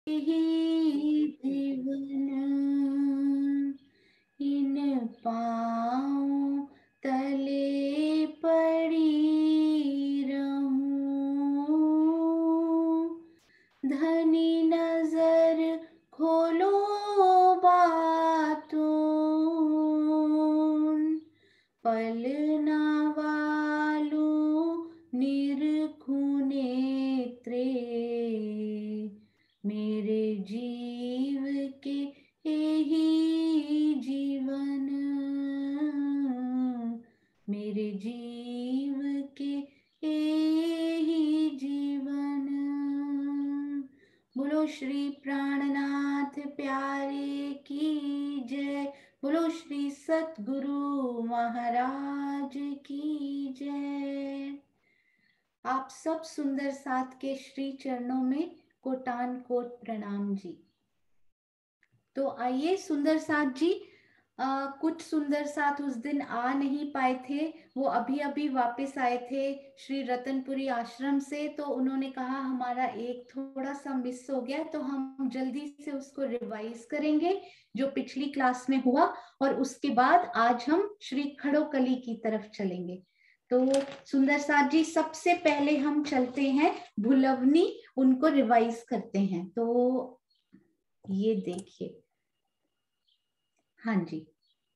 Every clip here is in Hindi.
ही जीवन इन पाँव तले पड़ी रहूं। धनी नजर खोलो बातों, पलना वालों निरखूं नेत्रे, मेरे जीव के यही जीवन, मेरे जीव के यही जीवन। बोलो श्री प्राणनाथ प्यारे की जय, बोलो श्री सतगुरु महाराज की जय। आप सब सुंदर साथ के श्री चरणों में कोटान कोट प्रणाम जी। तो आइए सुंदर साथ जी, कुछ सुंदर साथ उस दिन आ नहीं पाए थे, वो अभी अभी वापस आए थे श्री रतनपुरी आश्रम से। तो उन्होंने कहा हमारा एक थोड़ा सा मिस हो गया, तो हम जल्दी से उसको रिवाइज करेंगे जो पिछली क्लास में हुआ, और उसके बाद आज हम श्री खड़ोकली की तरफ चलेंगे। तो सुंदर साथ जी, सबसे पहले हम चलते हैं भुलवनी, उनको रिवाइज करते हैं। तो ये देखिए, हाँ जी,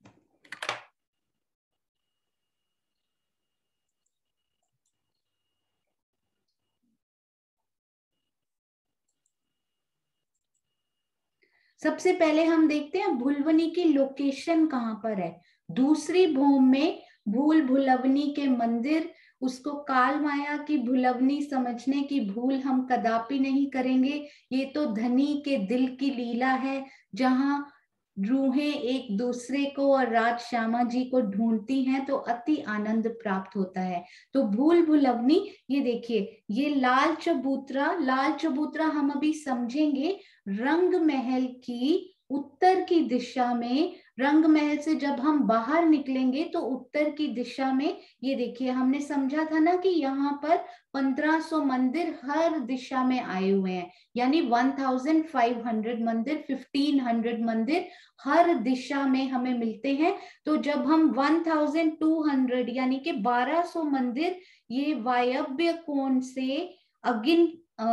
सबसे पहले हम देखते हैं भुलवनी की लोकेशन कहाँ पर है। दूसरी भूमि में भूल भुलवनी के मंदिर, उसको काल माया की भुलवनी समझने की भूल हम कदापि नहीं करेंगे। ये तो धनी के दिल की लीला है, जहां रूहें एक दूसरे को और राज श्यामा जी को ढूंढती हैं तो अति आनंद प्राप्त होता है। तो भूल भुलवनी, ये देखिए, ये लाल चबूतरा, लाल चबूतरा हम अभी समझेंगे। रंग महल की उत्तर की दिशा में, रंग महल से जब हम बाहर निकलेंगे तो उत्तर की दिशा में, ये देखिए, हमने समझा था ना कि यहाँ पर 1500 मंदिर हर दिशा में आए हुए हैं, यानी 1500 मंदिर, 1500 मंदिर हर दिशा में हमें मिलते हैं। तो जब हम 1200 यानी कि 1200 मंदिर ये वायव्य कोण से अगिन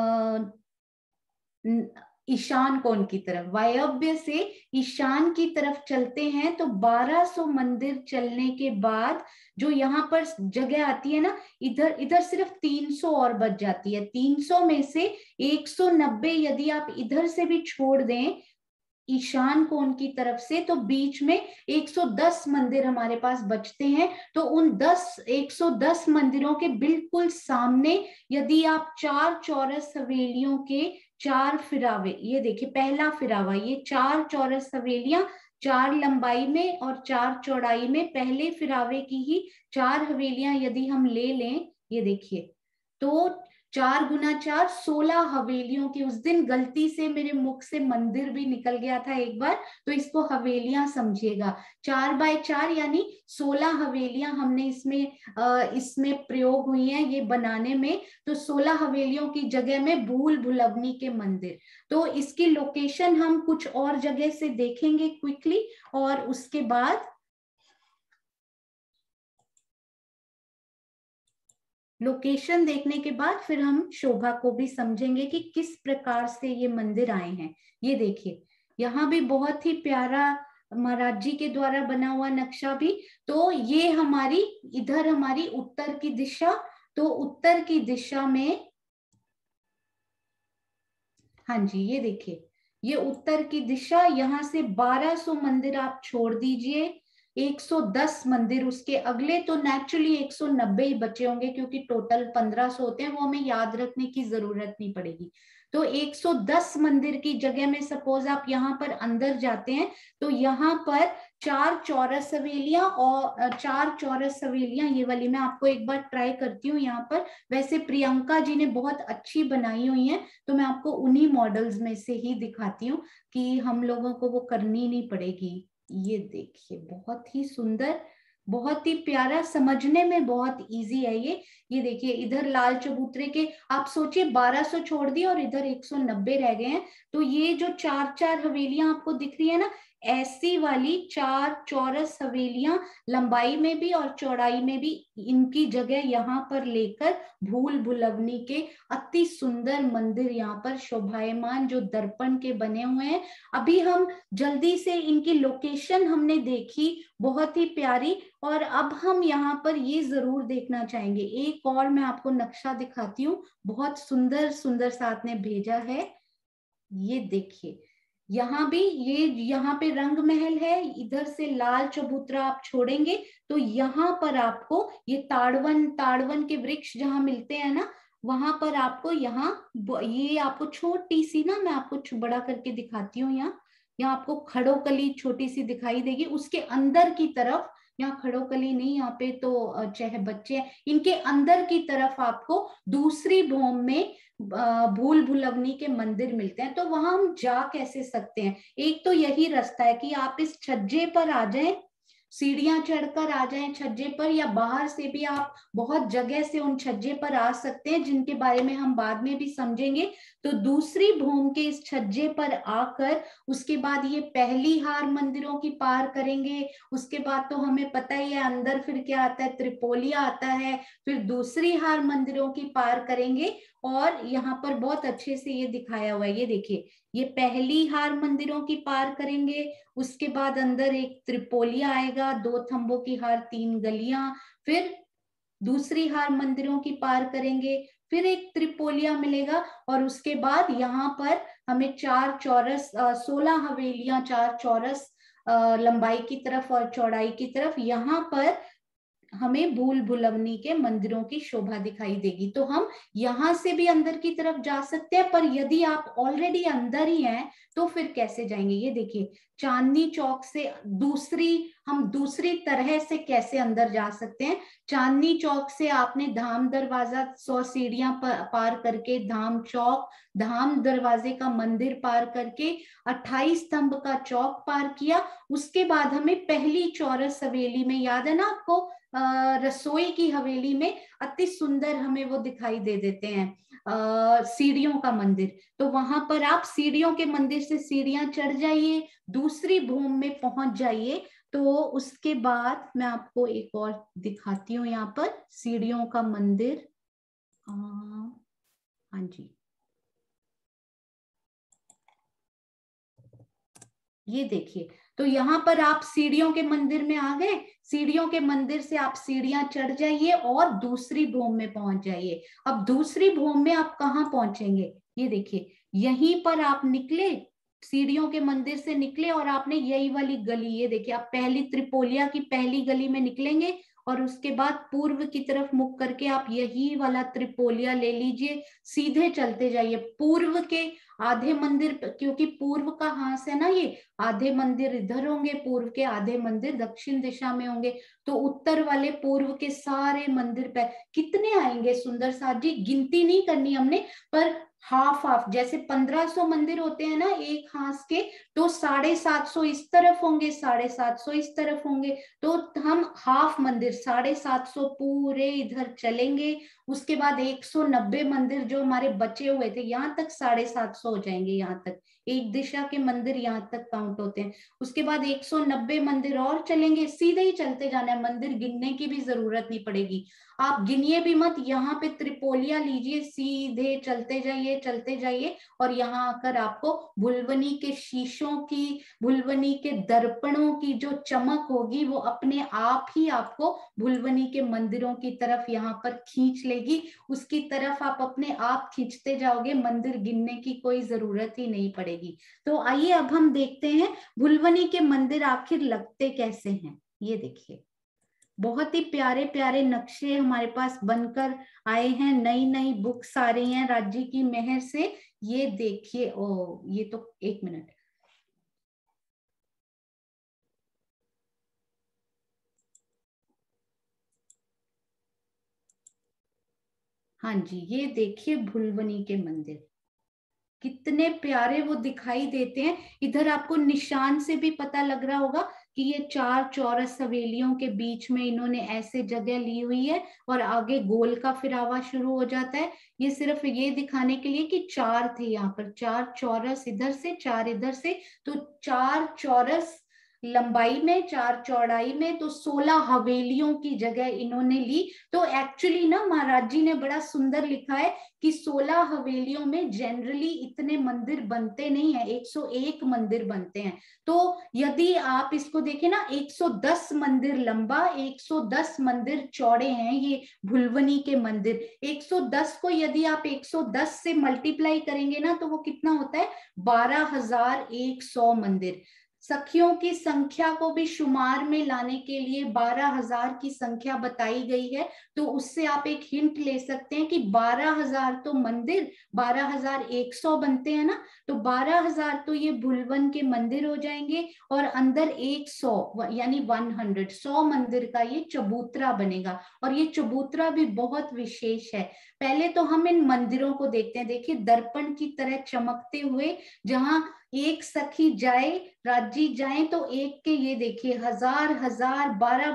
ईशान कोण की तरफ, वायव्य से ईशान की तरफ चलते हैं, तो 1200 मंदिर चलने के बाद जो यहाँ पर जगह आती है ना, इधर इधर सिर्फ 300 और बच जाती है। 300 में से 190 यदि आप इधर से भी छोड़ दें ईशान कोण की तरफ से, तो बीच में 110 मंदिर हमारे पास बचते हैं। तो उन 110 मंदिरों के बिल्कुल सामने यदि आप 4 चौरस हवेलियों के 4 फिरावे, ये देखिए पहला फिरावा, ये 4 चौरस हवेलियां, 4 लंबाई में और 4 चौड़ाई में, पहले फिरावे की ही 4 हवेलियां यदि हम ले लें, ये देखिए, तो 4 गुना 4 16 हवेलियों की, उस दिन गलती से मेरे मुख से मंदिर भी निकल गया था एक बार, तो इसको हवेलियां समझिएगा। 4 बाय 4 यानी 16 हवेलियां हमने इसमें प्रयोग हुई हैं ये बनाने में। तो 16 हवेलियों की जगह में भूल भुलवनी के मंदिर। तो इसकी लोकेशन हम कुछ और जगह से देखेंगे क्विकली, और उसके बाद लोकेशन देखने के बाद फिर हम शोभा को भी समझेंगे कि किस प्रकार से ये मंदिर आए हैं। ये देखिए, यहाँ भी बहुत ही प्यारा महाराज जी के द्वारा बना हुआ नक्शा भी। तो ये हमारी, इधर हमारी उत्तर की दिशा, तो उत्तर की दिशा में, हाँ जी, ये देखिए, ये उत्तर की दिशा, यहां से 1200 मंदिर आप छोड़ दीजिए, 110 मंदिर उसके अगले, तो नेचुरली 190 ही बचे होंगे, क्योंकि टोटल 1500 होते हैं, वो हमें याद रखने की जरूरत नहीं पड़ेगी। तो 110 मंदिर की जगह में सपोज आप यहाँ पर अंदर जाते हैं, तो यहाँ पर 4 चौरस हवेलियां, और 4 चौरस हवेलियां, ये वाली मैं आपको एक बार ट्राई करती हूँ यहाँ पर। वैसे प्रियंका जी ने बहुत अच्छी बनाई हुई है, तो मैं आपको उन्हीं मॉडल्स में से ही दिखाती हूँ कि हम लोगों को वो करनी नहीं पड़ेगी। ये देखिए, बहुत ही सुंदर बहुत ही प्यारा, समझने में बहुत इजी है ये देखिए इधर लाल चबूतरे के, आप सोचिए 1200 छोड़ दिए और इधर 190 रह गए हैं। तो ये जो चार चार हवेलियां आपको दिख रही है ना, ऐसी वाली 4 चौरस हवेलियां, लंबाई में भी और चौड़ाई में भी, इनकी जगह यहाँ पर लेकर भूल भुलवनी के अति सुंदर मंदिर यहाँ पर शोभायमान, जो दर्पण के बने हुए हैं। अभी हम जल्दी से इनकी लोकेशन हमने देखी, बहुत ही प्यारी। और अब हम यहाँ पर ये जरूर देखना चाहेंगे, एक और मैं आपको नक्शा दिखाती हूँ, बहुत सुंदर सुंदर साथ ने भेजा है। ये देखिए यहाँ भी, ये यहाँ पे रंग महल है, इधर से लाल चबूतरा आप छोड़ेंगे तो यहाँ पर आपको ये ताड़वन, ताड़वन के वृक्ष जहाँ मिलते हैं ना, वहां पर आपको यहाँ, ये आपको छोटी सी ना, मैं आपको बड़ा करके दिखाती हूँ, यहाँ आपको खड़ोकली छोटी सी दिखाई देगी, उसके अंदर की तरफ, यहाँ खड़ोकली नहीं, यहाँ पे तो चाहे बच्चे हैं, इनके अंदर की तरफ आपको दूसरी भौम में भूल भुलवनी के मंदिर मिलते हैं। तो वहां हम जा कैसे सकते हैं? एक तो यही रास्ता है कि आप इस छज्जे पर आ जाएं, सीढ़ियां चढ़कर आ जाएं छज्जे पर, या बाहर से भी आप बहुत जगह से उन छज्जे पर आ सकते हैं, जिनके बारे में हम बाद में भी समझेंगे। तो दूसरी भूमि के इस छज्जे पर आकर उसके बाद ये पहली हार मंदिरों की पार करेंगे, उसके बाद तो हमें पता ही है अंदर फिर क्या आता है, त्रिपोलिया आता है, फिर दूसरी हार मंदिरों की पार करेंगे। और यहाँ पर बहुत अच्छे से ये दिखाया हुआ है, ये देखिए, ये पहली हार मंदिरों की पार करेंगे, उसके बाद अंदर एक त्रिपोलिया आएगा, 2 थंबों की हार, 3 गलियां, फिर दूसरी हार मंदिरों की पार करेंगे, फिर एक त्रिपोलिया मिलेगा, और उसके बाद यहाँ पर हमें 4 चौरस 16 हवेलियां, 4 चौरस लंबाई की तरफ और चौड़ाई की तरफ, यहाँ पर हमें भूल भुलवनी के मंदिरों की शोभा दिखाई देगी। तो हम यहां से भी अंदर की तरफ जा सकते हैं, पर यदि आप ऑलरेडी अंदर ही हैं तो फिर कैसे जाएंगे? ये देखिए, चांदनी चौक से हम दूसरी तरह से कैसे अंदर जा सकते हैं। चांदनी चौक से आपने धाम दरवाजा 100 सीढ़ियां पार करके, धाम चौक, धाम दरवाजे का मंदिर पार करके, 28 स्तंभ का चौक पार किया, उसके बाद हमें पहली चौरस हवेली में, याद है ना आपको, रसोई की हवेली में अति सुंदर हमें वो दिखाई दे देते हैं, सीढ़ियों का मंदिर। तो वहां पर आप सीढ़ियों के मंदिर से सीढ़ियां चढ़ जाइए, दूसरी भूमि में पहुंच जाइए। तो उसके बाद मैं आपको एक और दिखाती हूँ, यहाँ पर सीढ़ियों का मंदिर। हाँ जी, ये देखिए, तो यहाँ पर आप सीढ़ियों के मंदिर में आ गए, सीढ़ियों के मंदिर से आप सीढ़ियां चढ़ जाइए और दूसरी भूमि में पहुंच जाइए। अब दूसरी भूमि में आप कहाँ पहुंचेंगे? ये देखिए, यहीं पर आप निकले, सीढ़ियों के मंदिर से निकले और आपने यही वाली गली, ये देखिए, आप पहली त्रिपोलिया की पहली गली में निकलेंगे, और उसके बाद पूर्व की तरफ मुख करके आप यही वाला त्रिपोलिया ले लीजिए, सीधे चलते जाइए। पूर्व के आधे मंदिर, क्योंकि पूर्व का हाथ है ना ये, आधे मंदिर इधर होंगे, पूर्व के आधे मंदिर दक्षिण दिशा में होंगे। तो उत्तर वाले पूर्व के सारे मंदिर पे कितने आएंगे सुंदर साथ जी, गिनती नहीं करनी हमने, पर हाफ हाफ, जैसे 1500 मंदिर होते हैं ना एक हाथ के, तो 750 इस तरफ होंगे, 750 इस तरफ होंगे। तो हम हाफ मंदिर 750 पूरे इधर चलेंगे, उसके बाद 190 मंदिर जो हमारे बचे हुए थे, यहाँ तक 750 हो जाएंगे, यहाँ तक एक दिशा के मंदिर यहाँ तक काउंट होते हैं। उसके बाद 190 मंदिर और चलेंगे, सीधे ही चलते जाना है, मंदिर गिनने की भी जरूरत नहीं पड़ेगी, आप गिनिए भी मत, यहाँ पे त्रिपोलिया लीजिए, सीधे चलते जाइए, चलते जाइए, और यहाँ आकर आपको भुलवनी के शीशों की, भुलवनी के दर्पणों की जो चमक होगी, वो अपने आप ही आपको भुलवनी के मंदिरों की तरफ यहाँ पर खींच लेगी, उसकी तरफ आप अपने आप खींचते जाओगे, मंदिर गिनने की कोई जरूरत ही नहीं पड़ेगी। तो आइए अब हम देखते हैं भुलवनी के मंदिर आखिर लगते कैसे हैं। ये देखिए, बहुत ही प्यारे प्यारे नक्शे हमारे पास बनकर आए हैं, नई नई बुक्स आ रही हैं राज्य की मेहर से। ये देखिए, ओ ये तो, एक मिनट, हाँ जी, ये देखिए भुलवनी के मंदिर कितने प्यारे वो दिखाई देते हैं। इधर आपको निशान से भी पता लग रहा होगा कि ये 4 चौरस हवेलियों के बीच में इन्होंने ऐसे जगह ली हुई है और आगे गोल का फिरावा शुरू हो जाता है। ये सिर्फ ये दिखाने के लिए कि 4 थे यहाँ पर, 4 चौरस इधर से, 4 इधर से, तो 4 चौरस लंबाई में, 4 चौड़ाई में, तो 16 हवेलियों की जगह इन्होंने ली। तो एक्चुअली ना महाराज जी ने बड़ा सुंदर लिखा है कि 16 हवेलियों में जनरली इतने मंदिर बनते नहीं है, 101 मंदिर बनते हैं। तो यदि आप इसको देखें ना, 110 मंदिर लंबा, 110 मंदिर चौड़े हैं ये भुलवनी के मंदिर। 110 को यदि आप 110 से मल्टीप्लाई करेंगे ना तो वो कितना होता है, 12,100 मंदिर। सखियों की संख्या को भी शुमार में लाने के लिए 12,000 की संख्या बताई गई है। तो उससे आप एक हिंट ले सकते हैं कि 12,000 तो मंदिर 12,100 बनते हैं ना, तो 12,000 तो ये भुलवन के मंदिर हो जाएंगे और अंदर 100 यानी 100 मंदिर का ये चबूतरा बनेगा। और ये चबूतरा भी बहुत विशेष है। पहले तो हम इन मंदिरों को देखते हैं, देखिए दर्पण की तरह चमकते हुए, जहां एक सखी जाए, राज्जी जाए तो एक के ये देखिए 1,000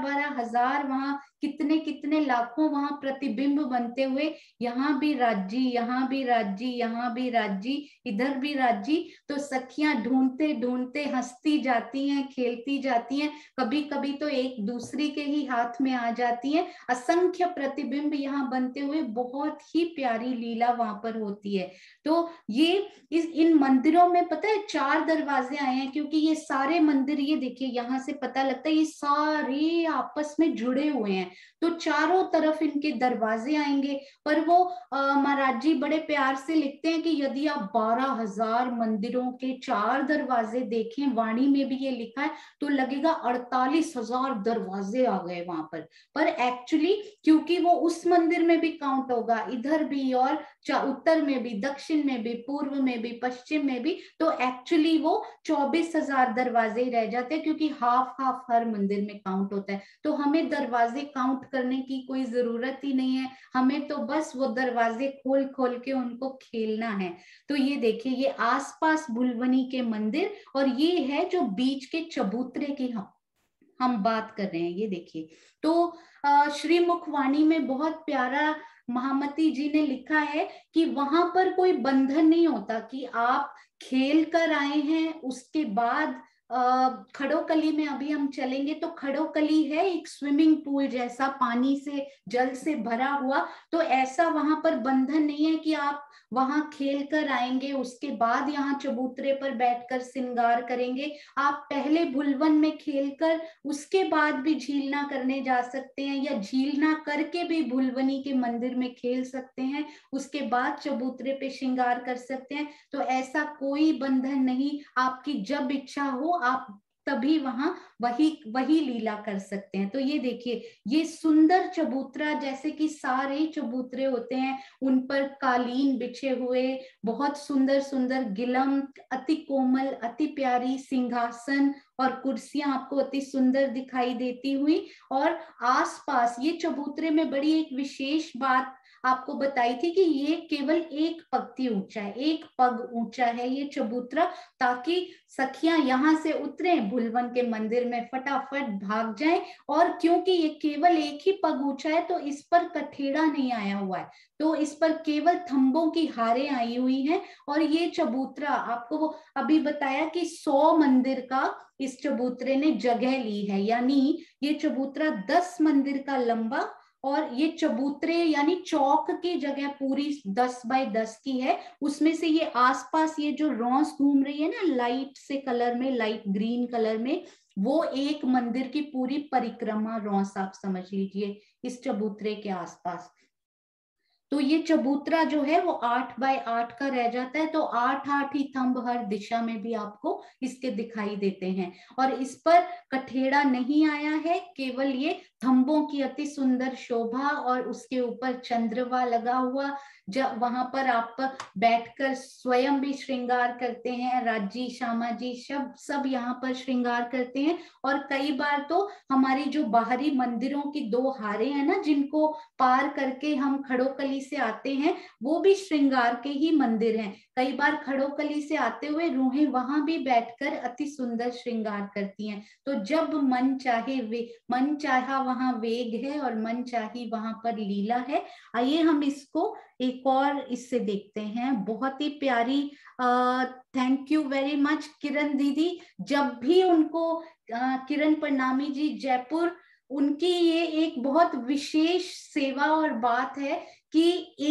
12,000 वहां कितने कितने लाखों वहां प्रतिबिंब बनते हुए, यहाँ भी राज्जी, यहाँ भी राज्जी, यहाँ भी राज्जी, इधर भी राज्जी। तो सखियां ढूंढते ढूंढते हंसती जाती हैं, खेलती जाती हैं, कभी कभी तो एक दूसरी के ही हाथ में आ जाती हैं। असंख्य प्रतिबिंब यहाँ बनते हुए बहुत ही प्यारी लीला वहां पर होती है। तो ये इन मंदिरों में पता है 4 दरवाजे आए हैं, क्योंकि ये सारे मंदिर, ये देखिए यहाँ से पता लगता है ये सारे आपस में जुड़े हुए हैं। तो चारों तरफ इनके दरवाजे आएंगे। पर वो महाराज जी बड़े प्यार से लिखते हैं कि यदि आप 12,000 मंदिरों के 4 दरवाजे देखें, वाणी में भी ये लिखा है, तो लगेगा 48,000 दरवाजे आ गए वहां पर एक्चुअली क्योंकि वो उस मंदिर में भी काउंट होगा, इधर भी, और उत्तर में भी, दक्षिण में भी, पूर्व में भी, पश्चिम में भी। तो एक्चुअली वो 24,000 दरवाजे रह जाते हैं, क्योंकि हाफ हाफ हर मंदिर में काउंट होता है। तो हमें दरवाजे काउंट करने की कोई जरूरत ही नहीं है, हमें तो बस वो दरवाजे खोल खोल के उनको खेलना है। तो ये देखिए, ये आसपास भुलवनी के मंदिर, और ये है जो बीच के चबूतरे की हम बात कर रहे हैं। ये देखिए, तो श्री मुखवाणी में बहुत प्यारा महामती जी ने लिखा है कि वहां पर कोई बंधन नहीं होता कि आप खेल कर आए हैं, उसके बाद खड़ोकली में अभी हम चलेंगे तो खड़ोकली है एक स्विमिंग पूल जैसा, पानी से, जल से भरा हुआ। तो ऐसा वहां पर बंधन नहीं है कि आप वहां खेल कर आएंगे उसके बाद यहाँ चबूतरे पर बैठकर श्रृंगार करेंगे। आप पहले भुलवन में खेलकर उसके बाद भी झीलना करने जा सकते हैं, या झीलना करके भी भुलवनी के मंदिर में खेल सकते हैं, उसके बाद चबूतरे पे श्रृंगार कर सकते हैं। तो ऐसा कोई बंधन नहीं, आपकी जब इच्छा हो आप तभी वहां वही लीला कर सकते हैं। तो ये देखिए, ये सुंदर चबूतरा, जैसे कि सारे चबूतरे होते हैं उन पर कालीन बिछे हुए, बहुत सुंदर सुंदर गिलम, अति कोमल, अति प्यारी सिंहासन और कुर्सियां आपको अति सुंदर दिखाई देती हुई। और आसपास ये चबूतरे में बड़ी एक विशेष बात आपको बताई थी कि ये केवल एक पक्ति ऊंचा है, एक पग ऊंचा है ये चबूतरा, ताकि सखियां यहाँ से उतरे भुलवन के मंदिर में फटाफट भाग जाएं। और क्योंकि ये केवल एक ही पग ऊंचा है तो इस पर कठेड़ा नहीं आया हुआ है, तो इस पर केवल थंबों की हारें आई हुई हैं। और ये चबूतरा आपको वो अभी बताया कि 100 मंदिर का इस चबूतरे ने जगह ली है, यानी ये चबूतरा 10 मंदिर का लंबा, और ये चबूतरे यानी चौक की जगह पूरी 10 बाय 10 की है। उसमें से ये आसपास ये जो रौंस घूम रही है ना लाइट से कलर में, लाइट ग्रीन कलर में, वो एक मंदिर की पूरी परिक्रमा रौंस आप समझ लीजिए इस चबूतरे के आसपास। तो ये चबूतरा जो है वो 8 बाय 8 का रह जाता है। तो 8 ही थंब हर दिशा में भी आपको इसके दिखाई देते हैं। और इस पर कठेड़ा नहीं आया है, केवल ये थंबों की अति सुंदर शोभा और उसके ऊपर चंद्रमा लगा हुआ, जब वहां पर आप बैठकर स्वयं भी श्रृंगार करते हैं, राजी श्यामा जी सब यहाँ पर श्रृंगार करते हैं। और कई बार तो हमारी जो बाहरी मंदिरों की दो हारे हैं ना, जिनको पार करके हम खड़ोकली से आते हैं, वो भी श्रृंगार के ही मंदिर हैं। कई बार खड़ोकली से आते हुए रूहें वहां भी बैठकर अति सुंदर श्रृंगार करती हैं। तो जब मन चाहे मन चाहा वहां वेग है और मन चाही वहां पर लीला है। आइए हम इसको एक और इससे देखते हैं, बहुत ही प्यारी। Thank you very much Kiran दीदी। जब भी उनको किरण प्रणामी जी जयपुर, उनकी ये एक बहुत विशेष सेवा और बात है कि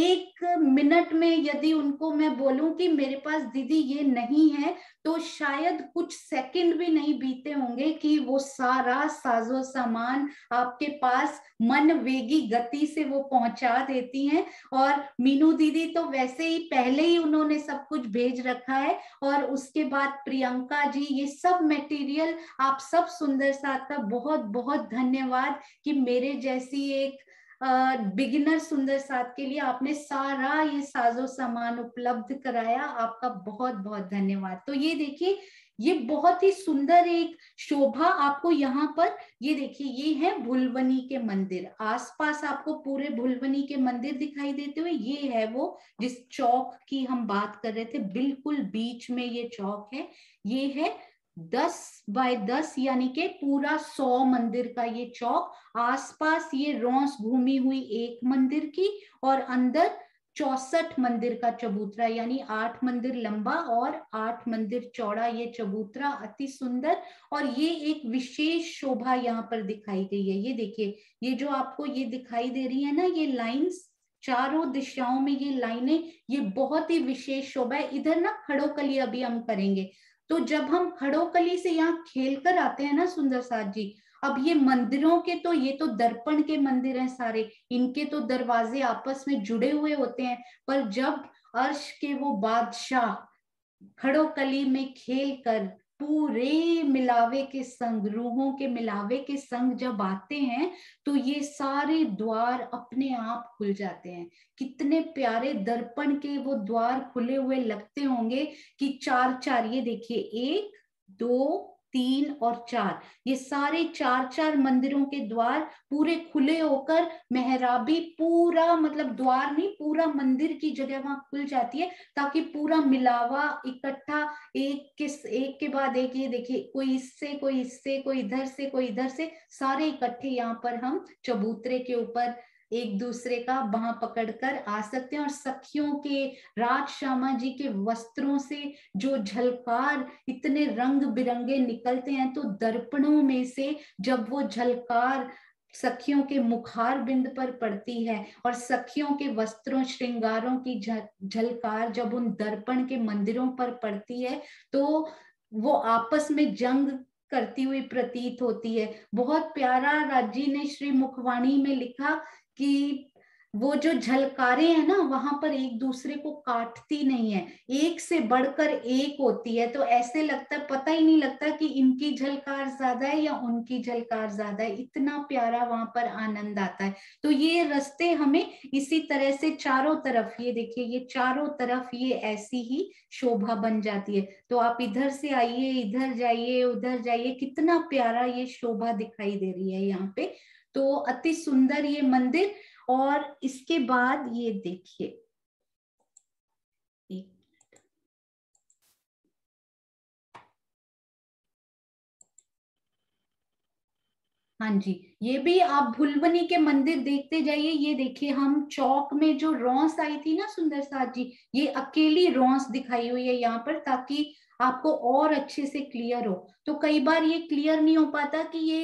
1 मिनट में यदि उनको मैं बोलूं कि मेरे पास दीदी ये नहीं है, तो शायद कुछ सेकंड भी नहीं बीते होंगे कि वो सारा साजो सामान आपके पास मन वेगी गति से वो पहुंचा देती हैं। और मीनू दीदी तो वैसे ही पहले ही उन्होंने सब कुछ भेज रखा है, और उसके बाद प्रियंका जी, ये सब मटेरियल आप सब सुंदर साथ का बहुत बहुत धन्यवाद कि मेरे जैसी एक बिगिनर सुंदर साथ के लिए आपने सारा ये साजो सामान उपलब्ध कराया। आपका बहुत बहुत धन्यवाद। तो ये देखिए, ये बहुत ही सुंदर एक शोभा आपको यहाँ पर, ये देखिए, ये है भुलवनी के मंदिर। आसपास आपको पूरे भुलवनी के मंदिर दिखाई देते हुए, ये है वो जिस चौक की हम बात कर रहे थे, बिल्कुल बीच में ये चौक है। ये है 10 बाय 10 यानी कि पूरा 100 मंदिर का ये चौक। आसपास ये रौंस घूमी हुई एक मंदिर की, और अंदर 64 मंदिर का चबूतरा, यानी 8 मंदिर लंबा और 8 मंदिर चौड़ा ये चबूतरा, अति सुंदर। और ये एक विशेष शोभा यहाँ पर दिखाई गई है। ये देखिए, ये जो आपको ये दिखाई दे रही है ना, ये लाइंस, चारों दिशाओं में ये लाइनें, ये बहुत ही विशेष शोभा है। इधर ना खड़ोकली अभी हम करेंगे, तो जब हम खड़ोकली से यहाँ खेल कर आते हैं ना सुंदर साथ जी, अब ये मंदिरों के तो, ये तो दर्पण के मंदिर हैं सारे, इनके तो दरवाजे आपस में जुड़े हुए होते हैं। पर जब अर्श के वो बादशाह खड़ोकली में खेल कर पूरे मिलावे के संग, रूहों के मिलावे के संग जब आते हैं, तो ये सारे द्वार अपने आप खुल जाते हैं। कितने प्यारे दर्पण के वो द्वार खुले हुए लगते होंगे कि 4-4, ये देखिए 1 2 3 और 4, ये सारे 4-4 मंदिरों के द्वार पूरे खुले होकर मेहराबी पूरा, मतलब द्वार नहीं, पूरा मंदिर की जगह वहां खुल जाती है, ताकि पूरा मिलावा इकट्ठा एक के बाद एक, ये देखिए, कोई इससे कोई इससे, कोई इधर से कोई इधर से, सारे इकट्ठे यहाँ पर हम चबूतरे के ऊपर एक दूसरे का बाह पकड़कर आ सकते हैं। और सखियों के, राज श्यामा जी के वस्त्रों से जो झलकार इतने रंग बिरंगे निकलते हैं, तो दर्पणों में से जब वो झलकार सखियों के मुखार बिंद पर पड़ती है, और सखियों के वस्त्रों श्रृंगारों की झलकार जब उन दर्पण के मंदिरों पर पड़ती है, तो वो आपस में जंग करती हुई प्रतीत होती है। बहुत प्यारा राजी ने श्री मुखवाणी में लिखा कि वो जो झलकारें हैं ना, वहां पर एक दूसरे को काटती नहीं है, एक से बढ़कर एक होती है। तो ऐसे लगता है, पता ही नहीं लगता कि इनकी झलकार ज्यादा है या उनकी झलकार ज्यादा है, इतना प्यारा वहां पर आनंद आता है। तो ये रास्ते हमें इसी तरह से चारों तरफ, ये देखिए, ये चारों तरफ ये ऐसी ही शोभा बन जाती है। तो आप इधर से आइए, इधर जाइए, उधर जाइए, कितना प्यारा ये शोभा दिखाई दे रही है यहाँ पे। तो अति सुंदर ये मंदिर। और इसके बाद ये देखिए, हाँ जी, ये भी आप भुलवनी के मंदिर देखते जाइए। ये देखिए, हम चौक में जो रौंस आई थी ना सुंदर साथ जी, ये अकेली रौंस दिखाई हुई है यहाँ पर, ताकि आपको और अच्छे से क्लियर हो। तो कई बार ये क्लियर नहीं हो पाता कि ये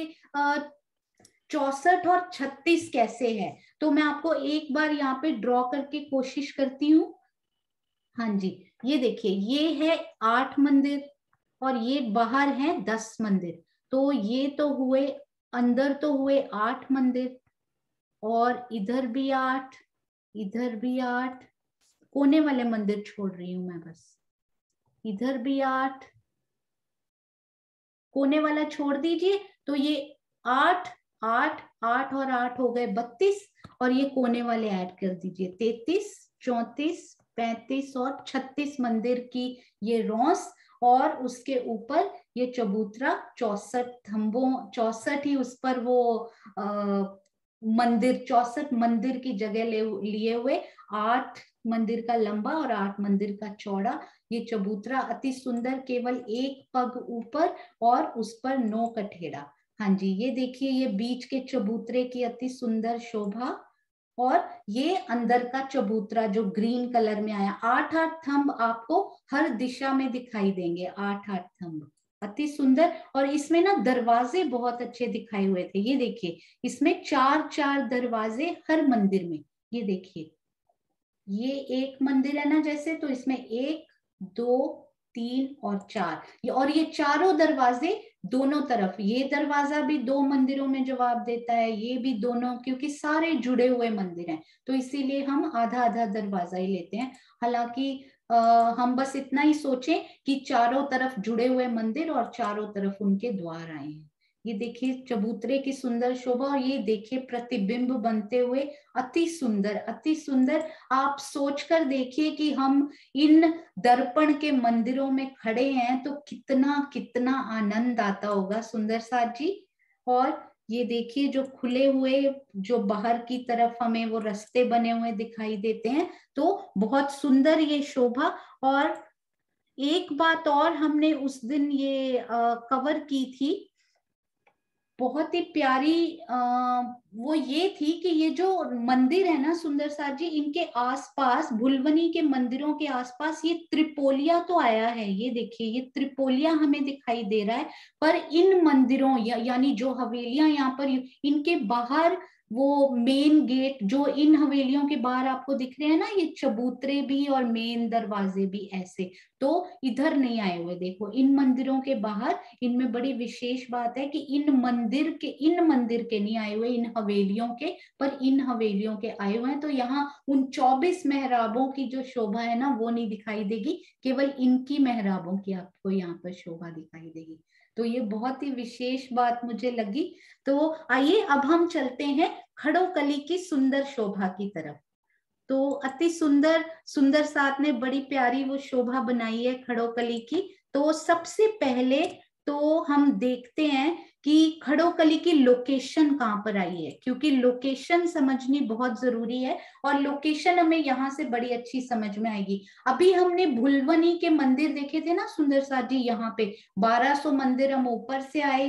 64 और 36 कैसे है, तो मैं आपको एक बार यहाँ पे ड्रॉ करके कोशिश करती हूँ। हाँ जी, ये देखिए, ये है 8 मंदिर, और ये बाहर है 10 मंदिर। तो ये तो हुए, अंदर तो हुए 8 मंदिर, और इधर भी 8, इधर भी 8, कोने वाले मंदिर छोड़ रही हूं मैं बस, इधर भी 8, कोने वाला छोड़ दीजिए। तो ये 8 8 8 और 8 हो गए 32, और ये कोने वाले ऐड कर दीजिए 33, 34, 35 और 36 मंदिर की ये रौस, और उसके ऊपर ये चबूतरा 64 थंबों, 64 ही उस पर वो मंदिर, 64 मंदिर की जगह लिए हुए, 8 मंदिर का लंबा और 8 मंदिर का चौड़ा ये चबूतरा, अति सुंदर, केवल एक पग ऊपर और उस पर 9 कठेड़ा। हाँ जी, ये देखिए ये बीच के चबूतरे की अति सुंदर शोभा, और ये अंदर का चबूतरा जो ग्रीन कलर में आया, 8-8 थंब आपको हर दिशा में दिखाई देंगे, 8-8 थंब, अति सुंदर। और इसमें ना दरवाजे बहुत अच्छे दिखाए हुए थे, ये देखिए इसमें 4-4 दरवाजे हर मंदिर में, ये देखिए ये एक मंदिर है ना जैसे, तो इसमें 1, 2, 3 और 4, और ये चारों दरवाजे दोनों तरफ, ये दरवाजा भी 2 मंदिरों में जवाब देता है, ये भी दोनों, क्योंकि सारे जुड़े हुए मंदिर हैं तो इसीलिए हम आधा आधा दरवाजा ही लेते हैं। हालांकि हम बस इतना ही सोचें कि चारों तरफ जुड़े हुए मंदिर और चारों तरफ उनके द्वार आए हैं। ये देखिए चबूतरे की सुंदर शोभा, और ये देखिए प्रतिबिंब बनते हुए, अति सुंदर, अति सुंदर। आप सोचकर देखिए कि हम इन दर्पण के मंदिरों में खड़े हैं तो कितना कितना आनंद आता होगा, सुंदर साथ जी। और ये देखिए जो खुले हुए, जो बाहर की तरफ हमें वो रास्ते बने हुए दिखाई देते हैं, तो बहुत सुंदर ये शोभा। और एक बात और हमने उस दिन ये कवर की थी, बहुत ही प्यारी, वो ये थी कि ये जो मंदिर है ना सुंदर साथ जी, इनके आसपास, भुलवनी के मंदिरों के आसपास ये त्रिपोलिया तो आया है, ये देखिए ये त्रिपोलिया हमें दिखाई दे रहा है, पर इन मंदिरों यानी जो हवेलियां यहाँ पर, इनके बाहर वो मेन गेट जो इन हवेलियों के बाहर आपको दिख रहे हैं ना, ये चबूतरे भी और मेन दरवाजे भी ऐसे, तो इधर नहीं आए हुए। देखो इन मंदिरों के बाहर, इनमें बड़ी विशेष बात है कि इन मंदिर के नहीं आए हुए, इन हवेलियों के, पर इन हवेलियों के आए हुए हैं। तो यहाँ उन 24 मेहराबों की जो शोभा है ना वो नहीं दिखाई देगी, केवल इनकी मेहराबों की आपको यहाँ पर शोभा दिखाई देगी। तो ये बहुत ही विशेष बात मुझे लगी। तो आइए अब हम चलते हैं खड़ोकली की सुंदर शोभा की तरफ। तो अति सुंदर, सुंदर साथ ने बड़ी प्यारी वो शोभा बनाई है खड़ोकली की। तो सबसे पहले तो हम देखते हैं कि खड़ोकली की लोकेशन कहाँ पर आई है, क्योंकि लोकेशन समझनी बहुत जरूरी है, और लोकेशन हमें यहाँ से बड़ी अच्छी समझ में आएगी। अभी हमने भुलवनी के मंदिर देखे थे ना सुंदर साथ जी, यहाँ पे 1200 मंदिर हम ऊपर से आए,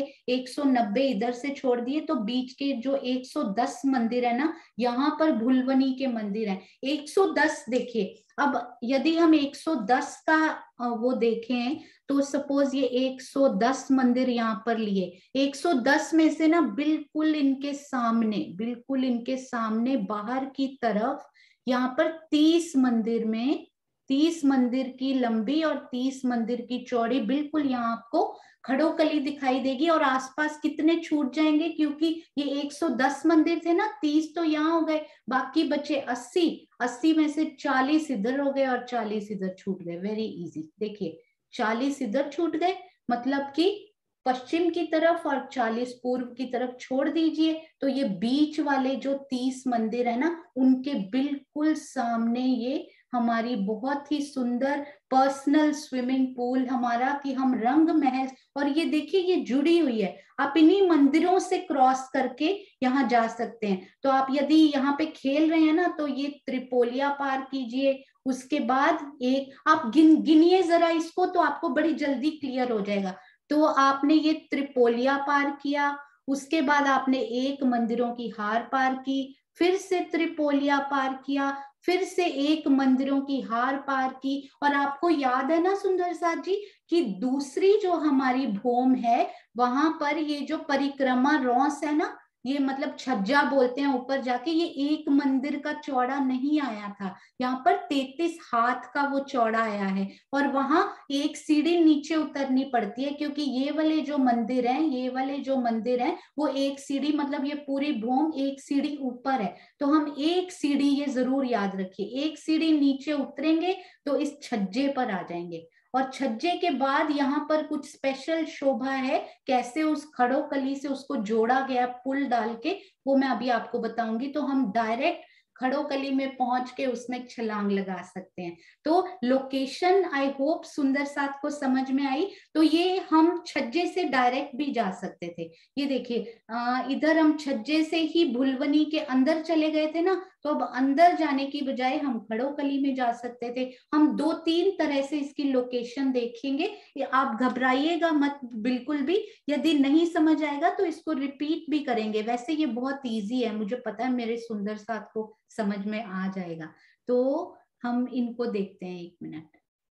190 इधर से छोड़ दिए, तो बीच के जो 110 मंदिर है ना, यहाँ पर भुलवनी के मंदिर है 110। देखिए अब यदि हम 110 का वो देखें, तो सपोज ये 110 मंदिर यहाँ पर लिए, 110 में से ना बिल्कुल इनके सामने, बिल्कुल इनके सामने बाहर की तरफ यहाँ पर 30 मंदिर में, 30 मंदिर की लंबी और 30 मंदिर की चौड़ी, बिल्कुल यहाँ आपको खड़ोकली दिखाई देगी। और आसपास कितने छूट जाएंगे, क्योंकि ये 110 मंदिर थे ना, 30 तो यहाँ हो गए, बाकी बचे 80, 80 में से 40 इधर हो गए और 40 इधर छूट गए। वेरी इजी, देखिए 40 इधर छूट गए, मतलब कि पश्चिम की तरफ, और 40 पूर्व की तरफ छोड़ दीजिए, तो ये बीच वाले जो 30 मंदिर है ना, उनके बिल्कुल सामने ये हमारी बहुत ही सुंदर पर्सनल स्विमिंग पूल हमारा, कि हम रंग महल, और ये देखिए ये जुड़ी हुई है, आप इन्हीं मंदिरों से क्रॉस करके यहाँ जा सकते हैं। तो आप यदि यहाँ पे खेल रहे हैं ना, तो ये त्रिपोलिया पार कीजिए, उसके बाद एक आप गिनिए जरा इसको, तो आपको बड़ी जल्दी क्लियर हो जाएगा। तो आपने ये त्रिपोलिया पार किया, उसके बाद आपने एक मंदिरों की हार पार की, फिर से त्रिपोलिया पार किया, फिर से एक मंदिरों की हार पार की, और आपको याद है ना सुंदर साथ जी कि दूसरी जो हमारी भूम है, वहां पर ये जो परिक्रमा रौस है ना, ये मतलब छज्जा बोलते हैं ऊपर जाके, ये एक मंदिर का चौड़ा नहीं आया था, यहाँ पर 33 हाथ का वो चौड़ा आया है। और वहां एक सीढ़ी नीचे उतरनी पड़ती है, क्योंकि ये वाले जो मंदिर हैं, ये वाले जो मंदिर हैं, वो एक सीढ़ी, मतलब ये पूरी भूम एक सीढ़ी ऊपर है, तो हम एक सीढ़ी, ये जरूर याद रखिए, एक सीढ़ी नीचे उतरेंगे तो इस छज्जे पर आ जाएंगे। और छज्जे के बाद यहाँ पर कुछ स्पेशल शोभा है, कैसे उस खड़ोकली से उसको जोड़ा गया पुल डाल के, वो मैं अभी आपको बताऊंगी। तो हम डायरेक्ट खड़ोकली में पहुंच के उसमें छलांग लगा सकते हैं। तो लोकेशन आई होप सुंदर साथ को समझ में आई। तो ये हम छज्जे से डायरेक्ट भी जा सकते थे। ये देखिए इधर हम छज्जे से ही भुलवनी के अंदर चले गए थे ना, तो अब अंदर जाने की बजाय हम खड़ोकली में जा सकते थे। हम 2-3 तरह से इसकी लोकेशन देखेंगे, आप घबराइएगा मत बिल्कुल भी। यदि नहीं समझ आएगा तो इसको रिपीट भी करेंगे। वैसे ये बहुत इजी है, मुझे पता है मेरे सुंदर साथ को समझ में आ जाएगा। तो हम इनको देखते हैं, 1 मिनट।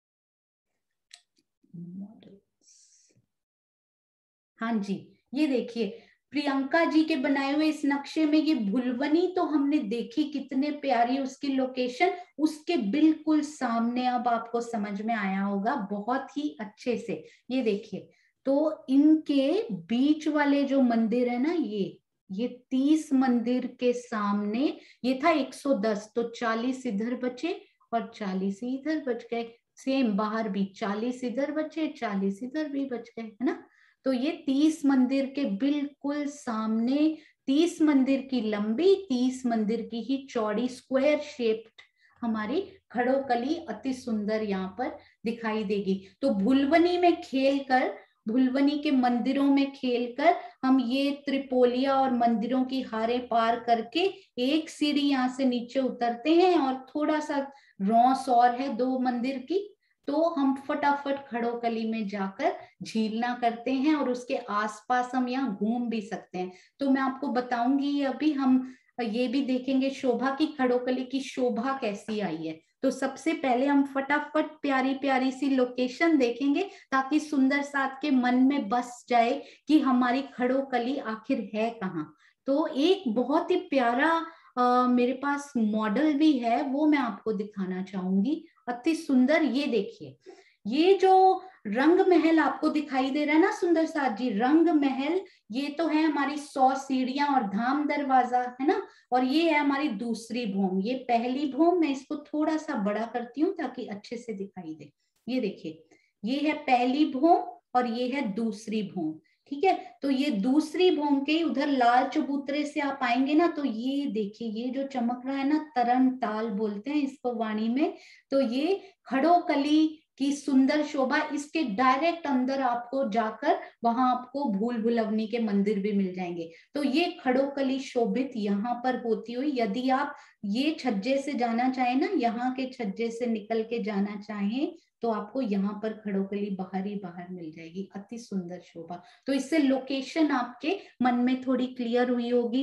हाँ जी, ये देखिए प्रियंका जी के बनाए हुए इस नक्शे में ये भुलवनी तो हमने देखी, कितने प्यारी उसकी लोकेशन। उसके बिल्कुल सामने अब आपको समझ में आया होगा बहुत ही अच्छे से। ये देखिए, तो इनके बीच वाले जो मंदिर है ना, ये 30 मंदिर के सामने ये था 110, तो 40 इधर बचे और 40 इधर बच गए। सेम बाहर भी 40 इधर बचे, 40 इधर भी बच गए, है ना। तो ये 30 मंदिर के बिल्कुल सामने, 30 मंदिर की लंबी, 30 मंदिर की ही चौड़ी स्क्वायर शेप्ड हमारी खड़ोकली अति सुंदर यहाँ पर दिखाई देगी। तो भुलवनी में खेलकर, भुलवनी के मंदिरों में खेलकर हम ये त्रिपोलिया और मंदिरों की हारें पार करके एक सीढ़ी यहाँ से नीचे उतरते हैं और थोड़ा सा रौस और है 2 मंदिर की, तो हम फटाफट खड़ोकली में जाकर झीलना करते हैं और उसके आसपास हम यहाँ घूम भी सकते हैं। तो मैं आपको बताऊंगी, अभी हम ये भी देखेंगे शोभा की, खड़ोकली की शोभा कैसी आई है। तो सबसे पहले हम फटाफट प्यारी प्यारी सी लोकेशन देखेंगे ताकि सुंदर साथ के मन में बस जाए कि हमारी खड़ोकली आखिर है कहाँ। तो एक बहुत ही प्यारा मेरे पास मॉडल भी है, वो मैं आपको दिखाना चाहूंगी, अति सुंदर। ये देखिए, ये जो रंग महल आपको दिखाई दे रहा है ना सुंदर साथ जी, रंग महल, ये तो है हमारी 100 सीढ़ियां और धाम दरवाजा, है ना। और ये है हमारी दूसरी भूम, ये पहली भूम, मैं इसको थोड़ा सा बड़ा करती हूँ ताकि अच्छे से दिखाई दे। ये देखिए, ये है पहली भूम और ये है दूसरी भूम, ठीक है। तो ये दूसरी भूम के उधर लाल चबूतरे से आप आएंगे ना, तो ये देखिए, ये जो चमक रहा है ना, तरन ताल बोलते हैं इसको वाणी में। तो ये खड़ोकली की सुंदर शोभा, इसके डायरेक्ट अंदर आपको जाकर वहां आपको भूल भुलवनी के मंदिर भी मिल जाएंगे। तो ये खड़ोकली शोभित यहाँ पर होती हुई, यदि आप ये छज्जे से जाना चाहें ना, यहाँ के छज्जे से निकल के जाना चाहें, तो आपको यहाँ पर खड़ोकली बाहर ही बाहर मिल जाएगी, अति सुंदर शोभा। तो इससे लोकेशन आपके मन में थोड़ी क्लियर हुई होगी।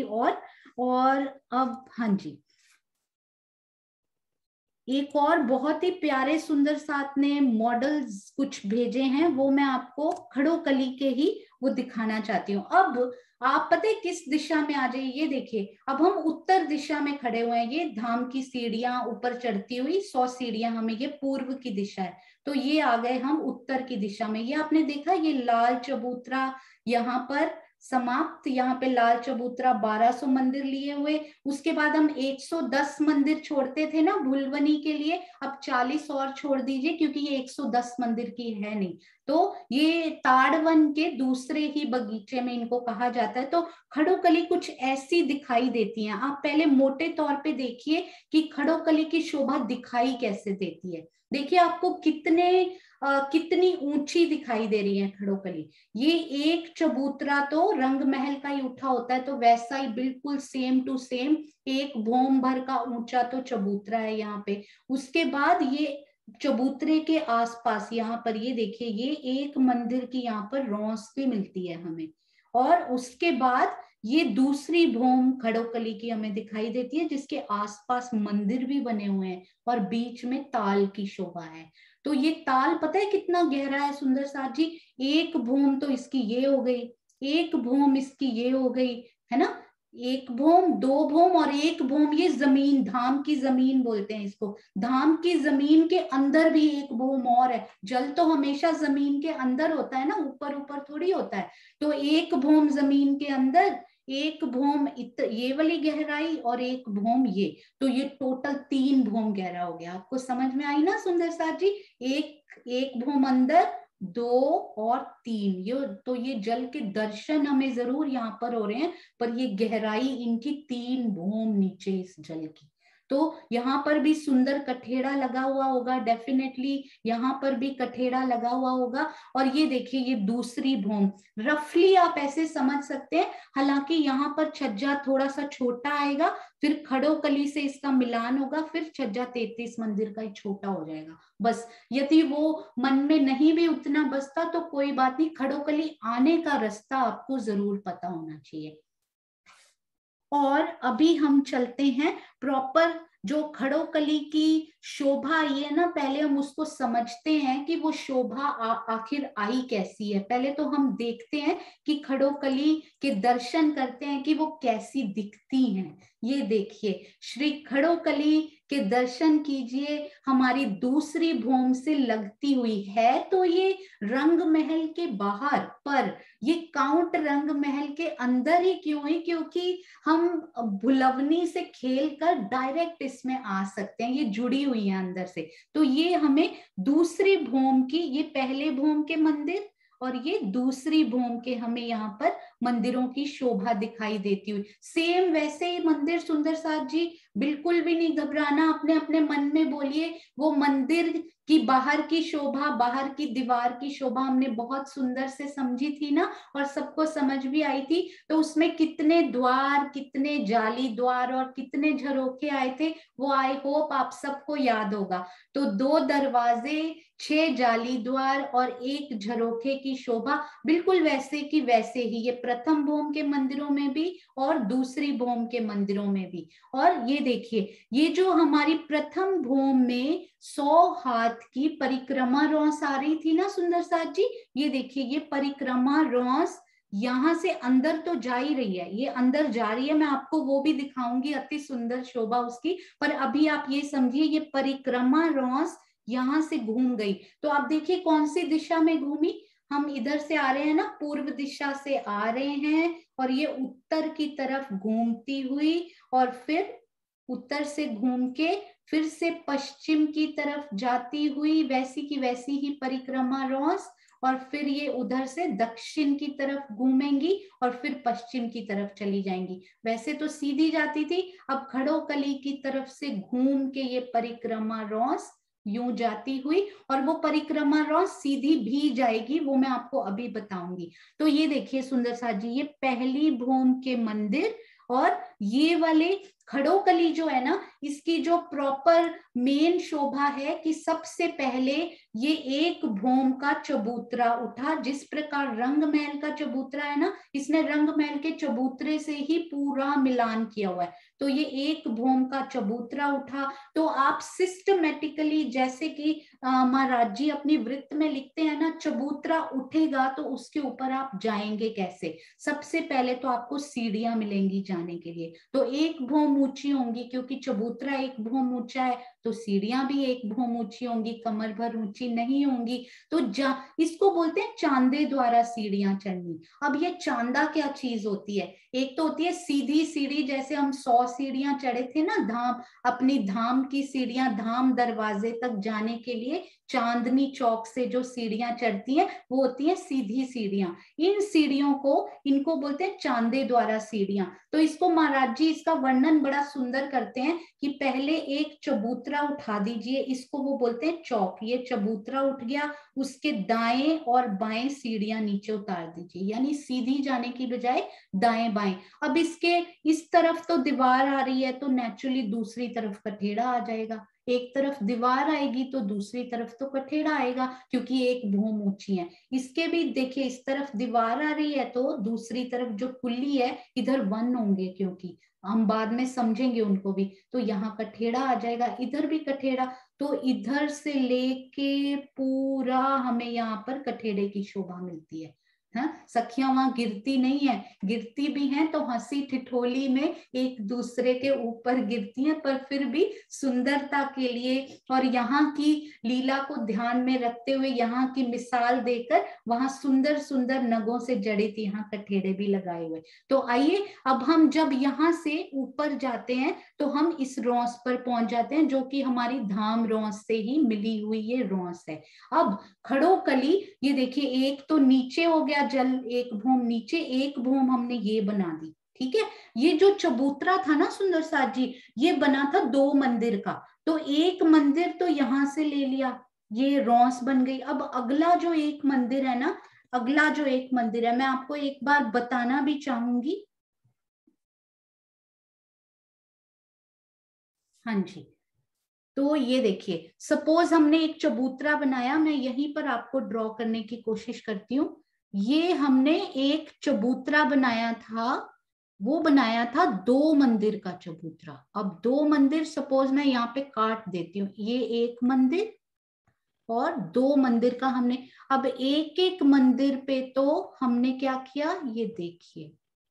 और अब हाँ जी, एक और बहुत ही प्यारे सुंदर साथ ने मॉडल्स कुछ भेजे हैं, वो मैं आपको खड़ोकली के ही वो दिखाना चाहती हूँ। अब आप पता है किस दिशा में आ जाइए, ये देखिए, अब हम उत्तर दिशा में खड़े हुए हैं। ये धाम की सीढ़ियां ऊपर चढ़ती हुई 100 सीढ़ियां, हमें ये पूर्व की दिशा है, तो ये आ गए हम उत्तर की दिशा में। ये आपने देखा, ये लाल चबूतरा यहाँ पर समाप्त, यहाँ पे लाल चबूतरा 1200 मंदिर लिए हुए। उसके बाद हम 110 मंदिर छोड़ते थे ना भुलवनी के लिए, अब 40 और छोड़ दीजिए क्योंकि ये 110 मंदिर की है नहीं। तो ये ताड़वन के दूसरे ही बगीचे में इनको कहा जाता है। तो खड़ोकली कुछ ऐसी दिखाई देती है। आप पहले मोटे तौर पे देखिए कि खड़ोकली की शोभा दिखाई कैसे देती है। देखिए आपको कितनी ऊंची दिखाई दे रही है खड़ोकली। ये एक चबूतरा तो रंग महल का ही उठा होता है, तो वैसा ही बिल्कुल सेम टू सेम एक भोम भर का ऊंचा तो चबूतरा है यहाँ पे। उसके बाद ये चबूतरे के आसपास यहाँ पर ये देखिए, ये एक मंदिर की यहाँ पर रौस भी मिलती है हमें। और उसके बाद ये दूसरी भूम खड़ोकली की हमें दिखाई देती है, जिसके आसपास मंदिर भी बने हुए हैं और बीच में ताल की शोभा है। तो ये ताल पता है कितना गहरा है सुंदर साथ जी। एक भूम तो इसकी ये हो गई, एक भूम इसकी ये हो गई, है ना। एक भूम, 2 भूम और एक भूम, ये जमीन, धाम की जमीन बोलते हैं इसको। धाम की जमीन के अंदर भी एक भूम और है। जल तो हमेशा जमीन के अंदर होता है ना, ऊपर ऊपर थोड़ी होता है। तो एक भूम जमीन के अंदर, एक भूम ये वाली गहराई और एक भूम ये, तो ये टोटल 3 भूम गहरा हो गया। आपको समझ में आई ना सुंदर साथ जी। एक भूम अंदर, 2 और 3, ये तो ये जल के दर्शन हमें जरूर यहाँ पर हो रहे हैं, पर ये गहराई इनकी 3 भूम नीचे इस जल की। तो यहाँ पर भी सुंदर कठेड़ा लगा हुआ होगा, डेफिनेटली यहाँ पर भी कठेड़ा लगा हुआ होगा। और ये देखिए ये दूसरी भौम, रफली आप ऐसे समझ सकते हैं। हालांकि यहाँ पर छज्जा थोड़ा सा छोटा आएगा, फिर खड़ोकली से इसका मिलान होगा, फिर छज्जा 33 मंदिर का ही छोटा हो जाएगा। बस यदि वो मन में नहीं भी उतना बसता तो कोई बात नहीं, खड़ोकली आने का रास्ता आपको जरूर पता होना चाहिए। और अभी हम चलते हैं प्रॉपर जो खड़ोकली की शोभा ये ना, पहले हम उसको समझते हैं कि वो शोभा आखिर आई कैसी है। पहले तो हम देखते हैं कि खड़ोकली के दर्शन करते हैं कि वो कैसी दिखती हैं। ये देखिए श्री खड़ोकली के दर्शन कीजिए, हमारी दूसरी भौम से लगती हुई है। तो ये रंग महल के बाहर, पर ये काउंट रंग महल के अंदर ही क्यों है? क्योंकि हम भुलवनी से खेलकर डायरेक्ट इसमें आ सकते हैं, ये जुड़ी हुई है अंदर से। तो ये हमें दूसरी भौम की, ये पहले भौम के मंदिर और ये दूसरी भौम के हमें यहाँ पर मंदिरों की शोभा दिखाई देती हुई। सेम वैसे ही मंदिर सुंदर साथ जी, बिल्कुल भी नहीं घबराना, अपने अपने मन में बोलिए वो मंदिर की बाहर की शोभा, बाहर की दीवार की शोभा हमने बहुत सुंदर से समझी थी ना, और सबको समझ भी आई थी। तो उसमें कितने द्वार, कितने जाली द्वार और कितने झरोखे आए थे, वो आई होप आप सबको याद होगा। तो 2 दरवाजे, 6 जाली द्वार और 1 झरोखे की शोभा, बिल्कुल वैसे की वैसे ही ये प्रथम भौम के मंदिरों में भी और दूसरी भौम के मंदिरों में भी। और ये देखिए ये जो हमारी प्रथम भौम में 100 हाथ की परिक्रमा रौस आ रही थी ना सुंदर साथ जी, ये देखिए ये परिक्रमा रौस यहां से अंदर तो जा ही रही है, ये अंदर जा रही है, मैं आपको वो भी दिखाऊंगी अति सुंदर शोभा उसकी। पर अभी आप ये समझिए ये परिक्रमा रौस यहां से घूम गई। तो आप देखिए कौन सी दिशा में घूमी, हम इधर से आ रहे हैं ना, पूर्व दिशा से आ रहे हैं और ये उत्तर की तरफ घूमती हुई और फिर उत्तर से घूम के फिर से पश्चिम की तरफ जाती हुई, वैसी की वैसी ही परिक्रमा रौस, और फिर ये उधर से दक्षिण की तरफ घूमेंगी और फिर पश्चिम की तरफ चली जाएंगी। वैसे तो सीधी जाती थी, अब खड़ोकली की तरफ से घूम के ये परिक्रमा रौस यूं जाती हुई, और वो परिक्रमा रौस सीधी भी जाएगी, वो मैं आपको अभी बताऊंगी। तो ये देखिए सुंदर साथ जी, ये पहली भौम के मंदिर और ये वाले खड़ोकली जो है ना, इसकी जो प्रॉपर मेन शोभा है कि सबसे पहले ये एक भौम का चबूतरा उठा। जिस प्रकार रंग महल का चबूतरा है ना, इसने रंग महल के चबूतरे से ही पूरा मिलान किया हुआ है। तो ये एक भौम का चबूतरा उठा। तो आप सिस्टमेटिकली, जैसे कि महाराज जी अपनी वृत्त में लिखते हैं ना, चबूतरा उठेगा तो उसके ऊपर आप जाएंगे कैसे? सबसे पहले तो आपको सीढ़ियां मिलेंगी जाने के लिए। तो एक भौम ऊंची होंगी, क्योंकि चबूतरा एक भौम ऊंचा है, तो सीढ़ियां भी एक भौम ऊंची होंगी, कमर भर ऊंची नहीं होंगी। तो इसको बोलते हैं चांदे द्वारा सीढ़ियां चढ़नी। अब ये चांदा क्या चीज होती है? एक तो होती है सीधी सीढ़ी, जैसे हम 100 सीढ़ियां चढ़े थे ना धाम, अपनी धाम की सीढ़ियां, धाम दरवाजे तक जाने के लिए चांदनी चौक से जो सीढ़ियां चढ़ती हैं वो होती है सीधी सीढ़ियां। इन सीढ़ियों को, इनको बोलते हैं चांदे द्वारा सीढ़ियां। तो इसको महाराज जी इसका वर्णन बड़ा सुंदर करते हैं कि पहले एक चबूतरा उठा दीजिए, इसको वो बोलते हैं चौक। ये चबूतरा उठ गया, उसके दाएं और बाएं सीढ़ियां नीचे उतार दीजिए, यानी सीधी जाने की बजाय दाएं बाएं। अब इसके इस तरफ तो दीवार आ रही है, तो नेचुरली दूसरी तरफ कठेड़ा आ जाएगा। एक तरफ दीवार आएगी तो दूसरी तरफ तो कठेड़ा आएगा, क्योंकि एक भौम ऊंची है। इसके भी देखिए इस तरफ दीवार आ रही है तो दूसरी तरफ जो कुल्ली है इधर वन होंगे, क्योंकि हम बाद में समझेंगे उनको भी। तो यहाँ कठेड़ा आ जाएगा, इधर भी कठेड़ा। तो इधर से लेके पूरा हमें यहाँ पर कठेड़े की शोभा मिलती है। हाँ, सखियां वहां गिरती नहीं है, गिरती भी हैं तो हंसी ठिठोली में एक दूसरे के ऊपर गिरती हैं, पर फिर भी सुंदरता के लिए और यहाँ की लीला को ध्यान में रखते हुए, यहाँ की मिसाल देकर वहां सुंदर सुंदर नगों से जड़ित यहाँ कठेड़े भी लगाए हुए। तो आइए अब हम जब यहाँ से ऊपर जाते हैं तो हम इस रौस पर पहुंच जाते हैं, जो कि हमारी धाम रौस से ही मिली हुई ये रौस है। अब खड़ोकली, ये देखिए एक तो नीचे हो गया जल, एक भूम नीचे, एक भूम हमने ये बना दी, ठीक है। ये जो चबूतरा था ना सुंदर साथ जी, ये बना था 2 मंदिर का। तो एक मंदिर तो यहां से ले लिया, ये रौस बन गई। अब अगला जो एक मंदिर है ना, अगला जो एक मंदिर है, मैं आपको एक बार बताना भी चाहूंगी। हाँ जी, तो ये देखिए, सपोज हमने एक चबूतरा बनाया, मैं यहीं पर आपको ड्रॉ करने की कोशिश करती हूँ। ये हमने एक चबूतरा बनाया था, वो बनाया था 2 मंदिर का चबूतरा। अब 2 मंदिर सपोज मैं यहाँ पे काट देती हूँ, ये एक मंदिर और 2 मंदिर का हमने, अब एक एक मंदिर पे तो हमने क्या किया, ये देखिए,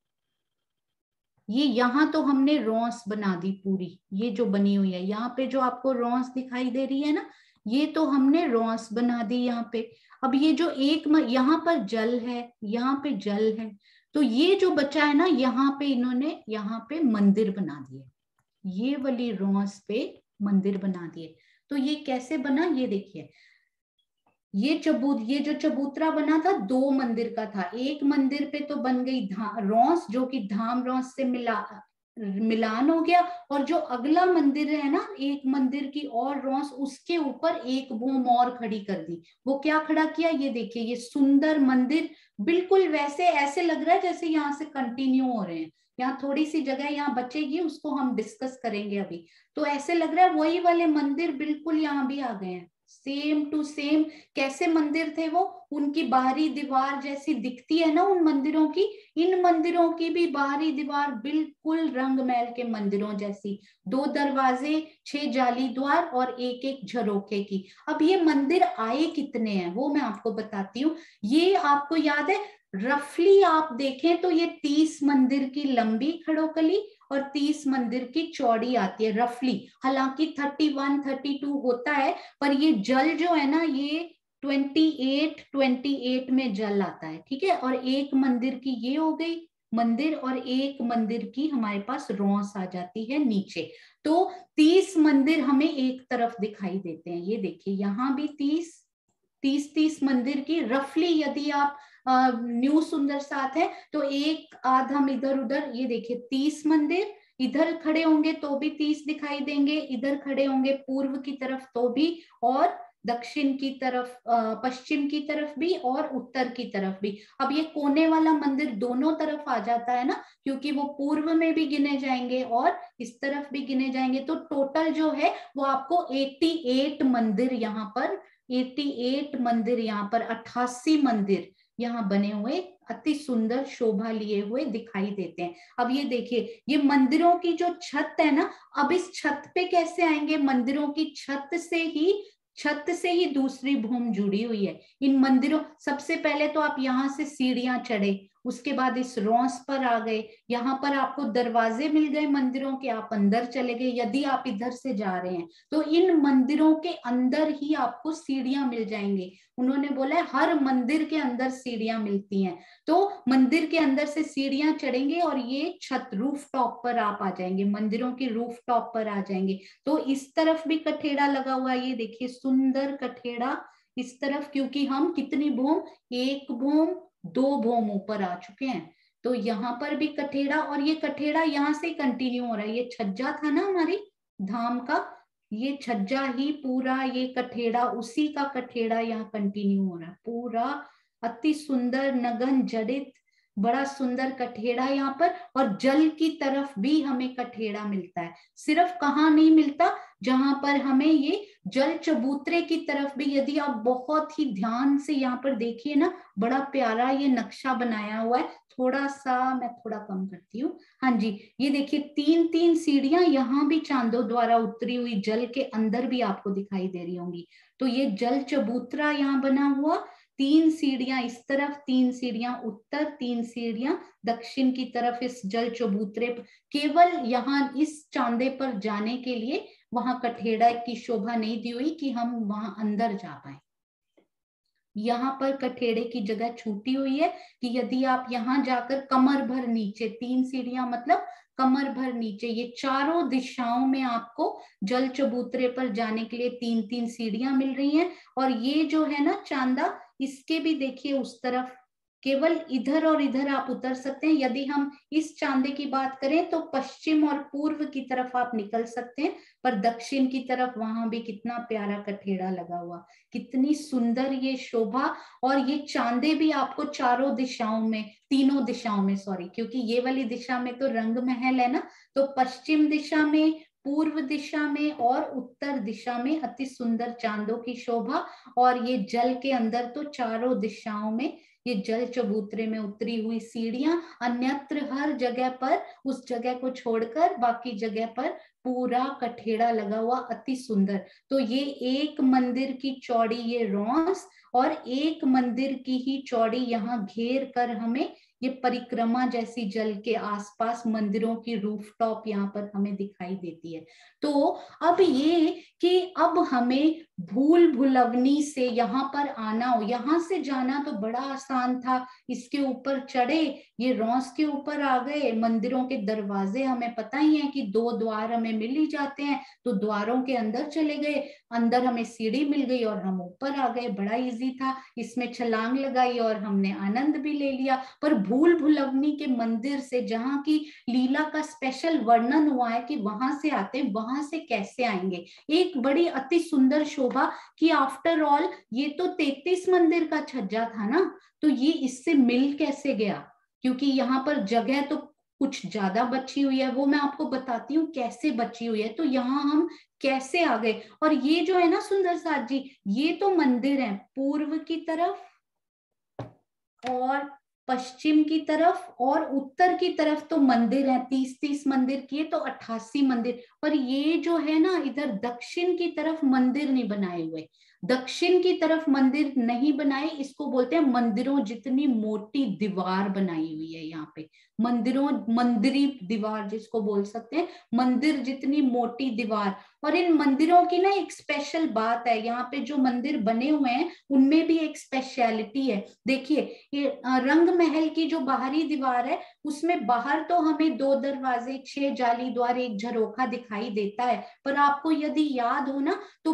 ये यहाँ तो हमने रौस बना दी पूरी, ये जो बनी हुई है यहाँ पे जो आपको रौस दिखाई दे रही है ना, ये तो हमने रौस बना दी यहाँ पे। अब ये जो एक यहाँ पर जल है, यहाँ पे जल है, तो ये जो बचा है ना, यहाँ पे इन्होंने यहाँ पे मंदिर बना दिए, ये वाली रौस पे मंदिर बना दिए। तो ये कैसे बना, ये देखिए, ये जो चबूतरा बना था 2 मंदिर का था। एक मंदिर पे तो बन गई रौस, जो कि धाम रौस से मिलान हो गया। और जो अगला मंदिर है ना, एक मंदिर की और रौस, उसके ऊपर एक बूम और खड़ी कर दी। वो क्या खड़ा किया, ये देखिए, ये सुंदर मंदिर बिल्कुल वैसे ऐसे लग रहा है जैसे यहाँ से कंटिन्यू हो रहे हैं। यहाँ थोड़ी सी जगह यहाँ बचेगी, उसको हम डिस्कस करेंगे अभी। तो ऐसे लग रहा है वही वाले मंदिर बिल्कुल यहाँ भी आ गए हैं, सेम टू सेम। कैसे मंदिर थे वो, उनकी बाहरी दीवार जैसी दिखती है ना उन मंदिरों की, इन मंदिरों की भी बाहरी दीवार बिल्कुल रंग महल के मंदिरों जैसी, 2 दरवाजे, 6 जाली द्वार और एक एक झरोखे की। अब ये मंदिर आए कितने हैं वो मैं आपको बताती हूँ। ये आपको याद है, रफली आप देखें तो ये 30 मंदिर की लंबी खड़ोकली और 30 मंदिर की चौड़ी आती है रफली। हालांकि 31, 32 होता है, पर ये जल जो है ना, ये 28 में जल आता है, ठीक है। और एक मंदिर की ये हो गई मंदिर, और एक मंदिर की हमारे पास रौस आ जाती है नीचे। तो 30 मंदिर हमें एक तरफ दिखाई देते हैं, ये देखिए, यहाँ भी 30 मंदिर की रफली, यदि आप न्यू सुंदर साथ है तो एक आध हम इधर उधर, ये देखिए 30 मंदिर, इधर खड़े होंगे तो भी 30 दिखाई देंगे, इधर खड़े होंगे पूर्व की तरफ तो भी, और दक्षिण की तरफ, पश्चिम की तरफ भी और उत्तर की तरफ भी। अब ये कोने वाला मंदिर दोनों तरफ आ जाता है ना, क्योंकि वो पूर्व में भी गिने जाएंगे और इस तरफ भी गिने जाएंगे। तो टोटल जो है वो आपको 88 मंदिर यहाँ पर, 88 मंदिर यहाँ पर, 88 मंदिर यहाँ बने हुए अति सुंदर शोभा लिए हुए दिखाई देते हैं। अब ये देखिए, ये मंदिरों की जो छत है ना, अब इस छत पे कैसे आएंगे, मंदिरों की छत से ही दूसरी भूमि जुड़ी हुई है इन मंदिरों। सबसे पहले तो आप यहाँ से सीढ़ियां चढ़े, उसके बाद इस रौस पर आ गए, यहाँ पर आपको दरवाजे मिल गए मंदिरों के, आप अंदर चले गए। यदि आप इधर से जा रहे हैं तो इन मंदिरों के अंदर ही आपको सीढ़ियां मिल जाएंगे। उन्होंने बोला है हर मंदिर के अंदर सीढ़ियां मिलती हैं। तो मंदिर के अंदर से सीढ़ियां चढ़ेंगे और ये छत रूफ टॉप पर आप आ जाएंगे, मंदिरों की रूफ टॉप पर आ जाएंगे। तो इस तरफ भी कठेड़ा लगा हुआ है, ये देखिए सुंदर कठेड़ा इस तरफ, क्योंकि हम कितनी भूम, 1 भूम 2 भूम ऊपर आ चुके हैं। तो यहाँ पर भी कठेड़ा, और ये कठेड़ा यहाँ से कंटिन्यू हो रहा है। ये छज्जा था ना हमारी धाम का, ये छज्जा ही पूरा, ये कठेड़ा उसी का कठेड़ा यहाँ कंटिन्यू हो रहा है पूरा। अति सुंदर नगन जड़ित बड़ा सुंदर कठेड़ा यहाँ पर। और जल की तरफ भी हमें कठेड़ा मिलता है। सिर्फ कहाँ नहीं मिलता, जहां पर हमें ये जल चबूतरे की तरफ भी, यदि आप बहुत ही ध्यान से यहाँ पर देखिए ना, बड़ा प्यारा ये नक्शा बनाया हुआ है। थोड़ा सा मैं थोड़ा कम करती हूँ, हाँ जी, ये देखिए 3-3 सीढ़ियां यहाँ भी चांदों द्वारा उतरी हुई जल के अंदर भी आपको दिखाई दे रही होंगी। तो ये जल चबूतरा यहाँ बना हुआ, 3 सीढ़ियां इस तरफ, 3 सीढ़ियां उत्तर, 3 सीढ़ियां दक्षिण की तरफ इस जल चबूतरे। केवल यहाँ इस चांदे पर जाने के लिए वहां कठेड़ा की शोभा नहीं दी हुई कि हम वहां अंदर जा पाए। यहाँ पर कठेड़े की जगह छूटी हुई है कि यदि आप यहाँ जाकर कमर भर नीचे, 3 सीढ़ियां मतलब कमर भर नीचे, ये चारों दिशाओं में आपको जल चबूतरे पर जाने के लिए 3-3 सीढ़ियां मिल रही हैं। और ये जो है ना चांदा, इसके भी देखिए उस तरफ केवल इधर और इधर आप उतर सकते हैं। यदि हम इस चांदे की बात करें तो पश्चिम और पूर्व की तरफ आप निकल सकते हैं, पर दक्षिण की तरफ वहां भी कितना प्यारा कठेड़ा लगा हुआ, कितनी सुंदर ये शोभा। और ये चांदे भी आपको चारों दिशाओं में, तीनों दिशाओं में, सॉरी, क्योंकि ये वाली दिशा में तो रंग महल है ना, तो पश्चिम दिशा में, पूर्व दिशा में और उत्तर दिशा में अति सुंदर चांदों की शोभा। और ये जल के अंदर तो चारों दिशाओं में ये जल चबूतरे में उतरी हुई सीढ़ियां, अन्यत्र हर जगह पर, उस जगह को छोड़कर बाकी जगह पर पूरा कठेड़ा लगा हुआ, अति सुंदर। तो ये एक मंदिर की चौड़ी ये रॉस, और एक मंदिर की ही चौड़ी यहाँ घेर कर हमें ये परिक्रमा जैसी जल के आसपास मंदिरों की रूफटॉप यहाँ पर हमें दिखाई देती है। तो अब ये कि अब हमें भूल भुलवनी से यहाँ पर आना हो, यहाँ से जाना तो बड़ा आसान था, इसके ऊपर चढ़े, ये रॉस के ऊपर आ गए, मंदिरों के दरवाजे हमें पता ही है कि 2 द्वार हमें मिल ही जाते हैं, तो द्वारों के अंदर चले गए, अंदर हमें सीढ़ी मिल गई और हम ऊपर आ गए, बड़ा इजी था, इसमें छलांग लगाई और हमने आनंद भी ले लिया। पर भूल भुलवनी के मंदिर से, जहाँ की लीला का स्पेशल वर्णन हुआ है कि वहां से आते, वहां से कैसे आएंगे, एक बड़ी अति सुंदर शोभा कि आफ्टर ऑल ये तो 33 मंदिर का छज्जा था ना, तो ये इससे मिल कैसे गया, क्योंकि यहाँ पर जगह तो कुछ ज्यादा बची हुई है, वो मैं आपको बताती हूँ कैसे बची हुई है। तो यहाँ हम कैसे आ गए, और ये जो है ना सुंदर साथ जी, ये तो मंदिर है पूर्व की तरफ और पश्चिम की तरफ और उत्तर की तरफ तो मंदिर है, 30-30 मंदिर किए तो 88 मंदिर। पर ये जो है ना इधर दक्षिण की तरफ मंदिर नहीं बनाए हुए, दक्षिण की तरफ मंदिर नहीं बनाए, इसको बोलते हैं मंदिरों जितनी मोटी दीवार बनाई हुई है यहाँ पे, मंदिरों, मंदिरी दीवार जिसको बोल सकते हैं, मंदिर जितनी मोटी दीवार। और इन मंदिरों की ना एक स्पेशल बात है, यहाँ पे जो मंदिर बने हुए हैं उनमें भी एक स्पेशलिटी है। देखिए ये रंग महल की जो बाहरी दीवार है, उसमें बाहर तो हमें 2 दरवाजे, 6 जाली द्वार, एक झरोखा दिखाई देता है, पर आपको यदि याद हो ना तो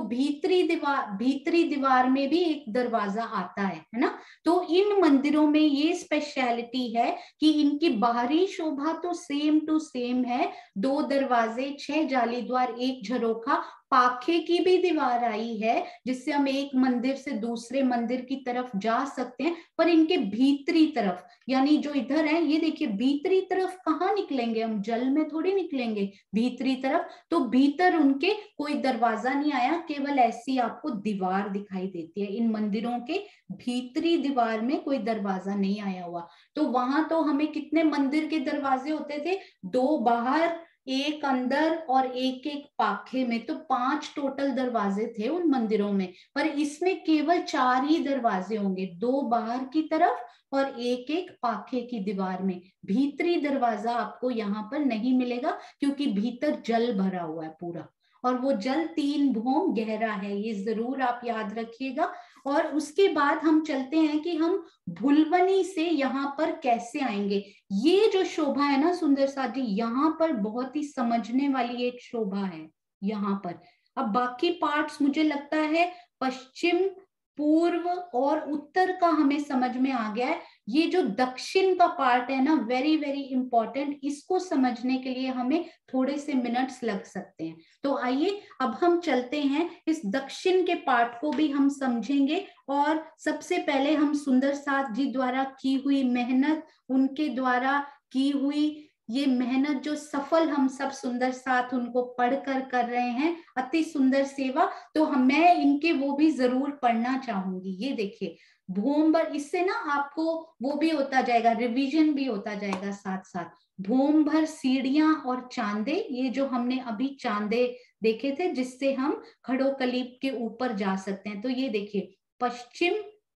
भीतरी दीवार में भी एक दरवाजा आता है ना। तो इन मंदिरों में ये स्पेशलिटी है कि इनकी बाहरी शोभा तो सेम टू सेम है, 2 दरवाजे, 6 जाली द्वार, एक झरोखा, पाखे की भी दीवार आई है जिससे हम एक मंदिर से दूसरे मंदिर की तरफ जा सकते हैं। पर इनके भीतरी तरफ, यानी जो इधर है, ये देखिए भीतरी तरफ कहाँ निकलेंगे हम, जल में थोड़ी निकलेंगे भीतरी तरफ, तो भीतर उनके कोई दरवाजा नहीं आया, केवल ऐसी आपको दीवार दिखाई देती है। इन मंदिरों के भीतरी दीवार में कोई दरवाजा नहीं आया हुआ। तो वहां तो हमें कितने मंदिर के दरवाजे होते थे, 2 बाहर, एक अंदर और एक एक पाखे में, तो 5 टोटल दरवाजे थे उन मंदिरों में। पर इसमें केवल 4 ही दरवाजे होंगे, 2 बाहर की तरफ और एक एक पाखे की दीवार में, भीतरी दरवाजा आपको यहाँ पर नहीं मिलेगा, क्योंकि भीतर जल भरा हुआ है पूरा, और वो जल 3 भौम गहरा है, ये जरूर आप याद रखिएगा। और उसके बाद हम चलते हैं कि हम भुलवनी से यहाँ पर कैसे आएंगे। ये जो शोभा है ना सुंदर साथी, यहाँ पर बहुत ही समझने वाली एक शोभा है यहाँ पर। अब बाकी पार्ट्स मुझे लगता है पश्चिम, पूर्व और उत्तर का हमें समझ में आ गया है। ये जो दक्षिण का पार्ट है ना, वेरी वेरी इंपॉर्टेंट, इसको समझने के लिए हमें थोड़े से मिनट्स लग सकते हैं। तो आइए अब हम चलते हैं, इस दक्षिण के पार्ट को भी हम समझेंगे। और सबसे पहले हम सुंदर साथ जी द्वारा की हुई मेहनत, उनके द्वारा की हुई ये मेहनत जो सफल हम सब सुंदर साथ उनको पढ़कर कर रहे हैं, अति सुंदर सेवा, तो मैं इनके वो भी जरूर पढ़ना चाहूंगी। ये देखिए भूमभर, इससे ना आपको वो भी होता जाएगा, रिवीजन भी होता जाएगा साथ साथ। भूम भर सीढ़ियां और चांदे, ये जो हमने अभी चांदे देखे थे जिससे हम खड़ोकलीप के ऊपर जा सकते हैं। तो ये देखिए पश्चिम,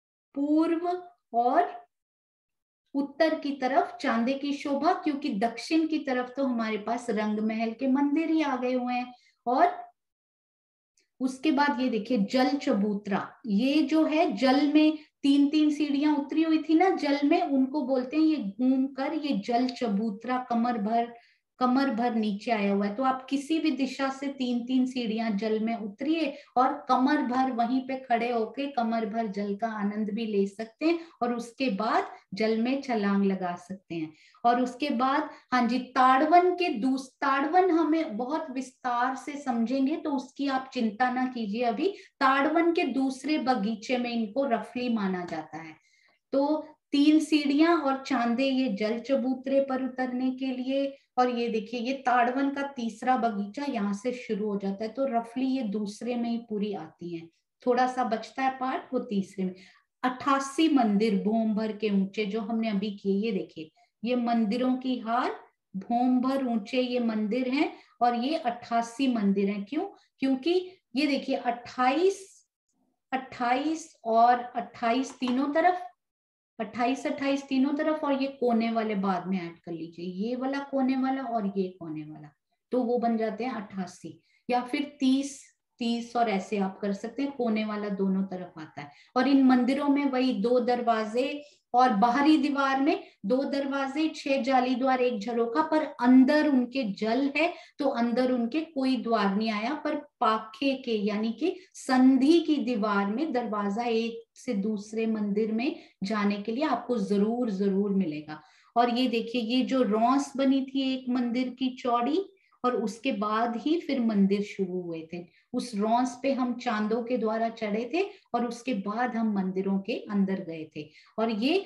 पूर्व और उत्तर की तरफ चांदे की शोभा, क्योंकि दक्षिण की तरफ तो हमारे पास रंग महल के मंदिर ही आ गए हुए हैं। और उसके बाद ये देखिए जल चबूतरा, ये जो है जल में 3-3 सीढ़ियां उतरी हुई थी ना जल में, उनको बोलते हैं ये घूम कर ये जल चबूतरा कमर भर नीचे आया हुआ है। तो आप किसी भी दिशा से 3-3 सीढ़ियां जल में उतरिए और कमर भर वहीं पे खड़े होके कमर भर जल का आनंद भी ले सकते हैं। और उसके बाद जल में छलांग लगा सकते हैं। और उसके बाद हाँ जी, ताड़वन हमें बहुत विस्तार से समझेंगे, तो उसकी आप चिंता ना कीजिए अभी। ताड़वन के दूसरे बगीचे में इनको रफली माना जाता है। तो 3 सीढ़ियां और चांदे ये जल चबूतरे पर उतरने के लिए। और ये देखिए, ये ताड़वन का तीसरा बगीचा यहाँ से शुरू हो जाता है, तो रफली ये दूसरे में ही पूरी आती है। थोड़ा सा बचता है पार्ट, वो तीसरे में। 88 मंदिर भूम भर के ऊंचे जो हमने अभी किए, ये देखिए, ये मंदिरों की हार, भूम भर ऊंचे ये मंदिर हैं। और ये 88 मंदिर हैं। क्यों? क्योंकि ये देखिए 28 और 28 तीनों तरफ, 28 तीनों तरफ, और ये कोने वाले बाद में ऐड कर लीजिए, ये वाला कोने वाला और ये कोने वाला, तो वो बन जाते हैं 88। या फिर 30 और ऐसे आप कर सकते हैं, कोने वाला दोनों तरफ आता है। और इन मंदिरों में वही 2 दरवाजे, और बाहरी दीवार में 2 दरवाजे, 6 जाली द्वार, 1 झरोखा, पर अंदर उनके जल है, तो अंदर उनके कोई द्वार नहीं आया। पर पाखे के यानी कि संधि की दीवार में दरवाजा एक से दूसरे मंदिर में जाने के लिए आपको जरूर जरूर मिलेगा। और ये देखिए, ये जो रौंस बनी थी एक मंदिर की चौड़ी, और उसके बाद ही फिर मंदिर शुरू हुए थे। उस रौंस पे हम चांदों के द्वारा चढ़े थे, और उसके बाद हम मंदिरों के अंदर गए थे। और ये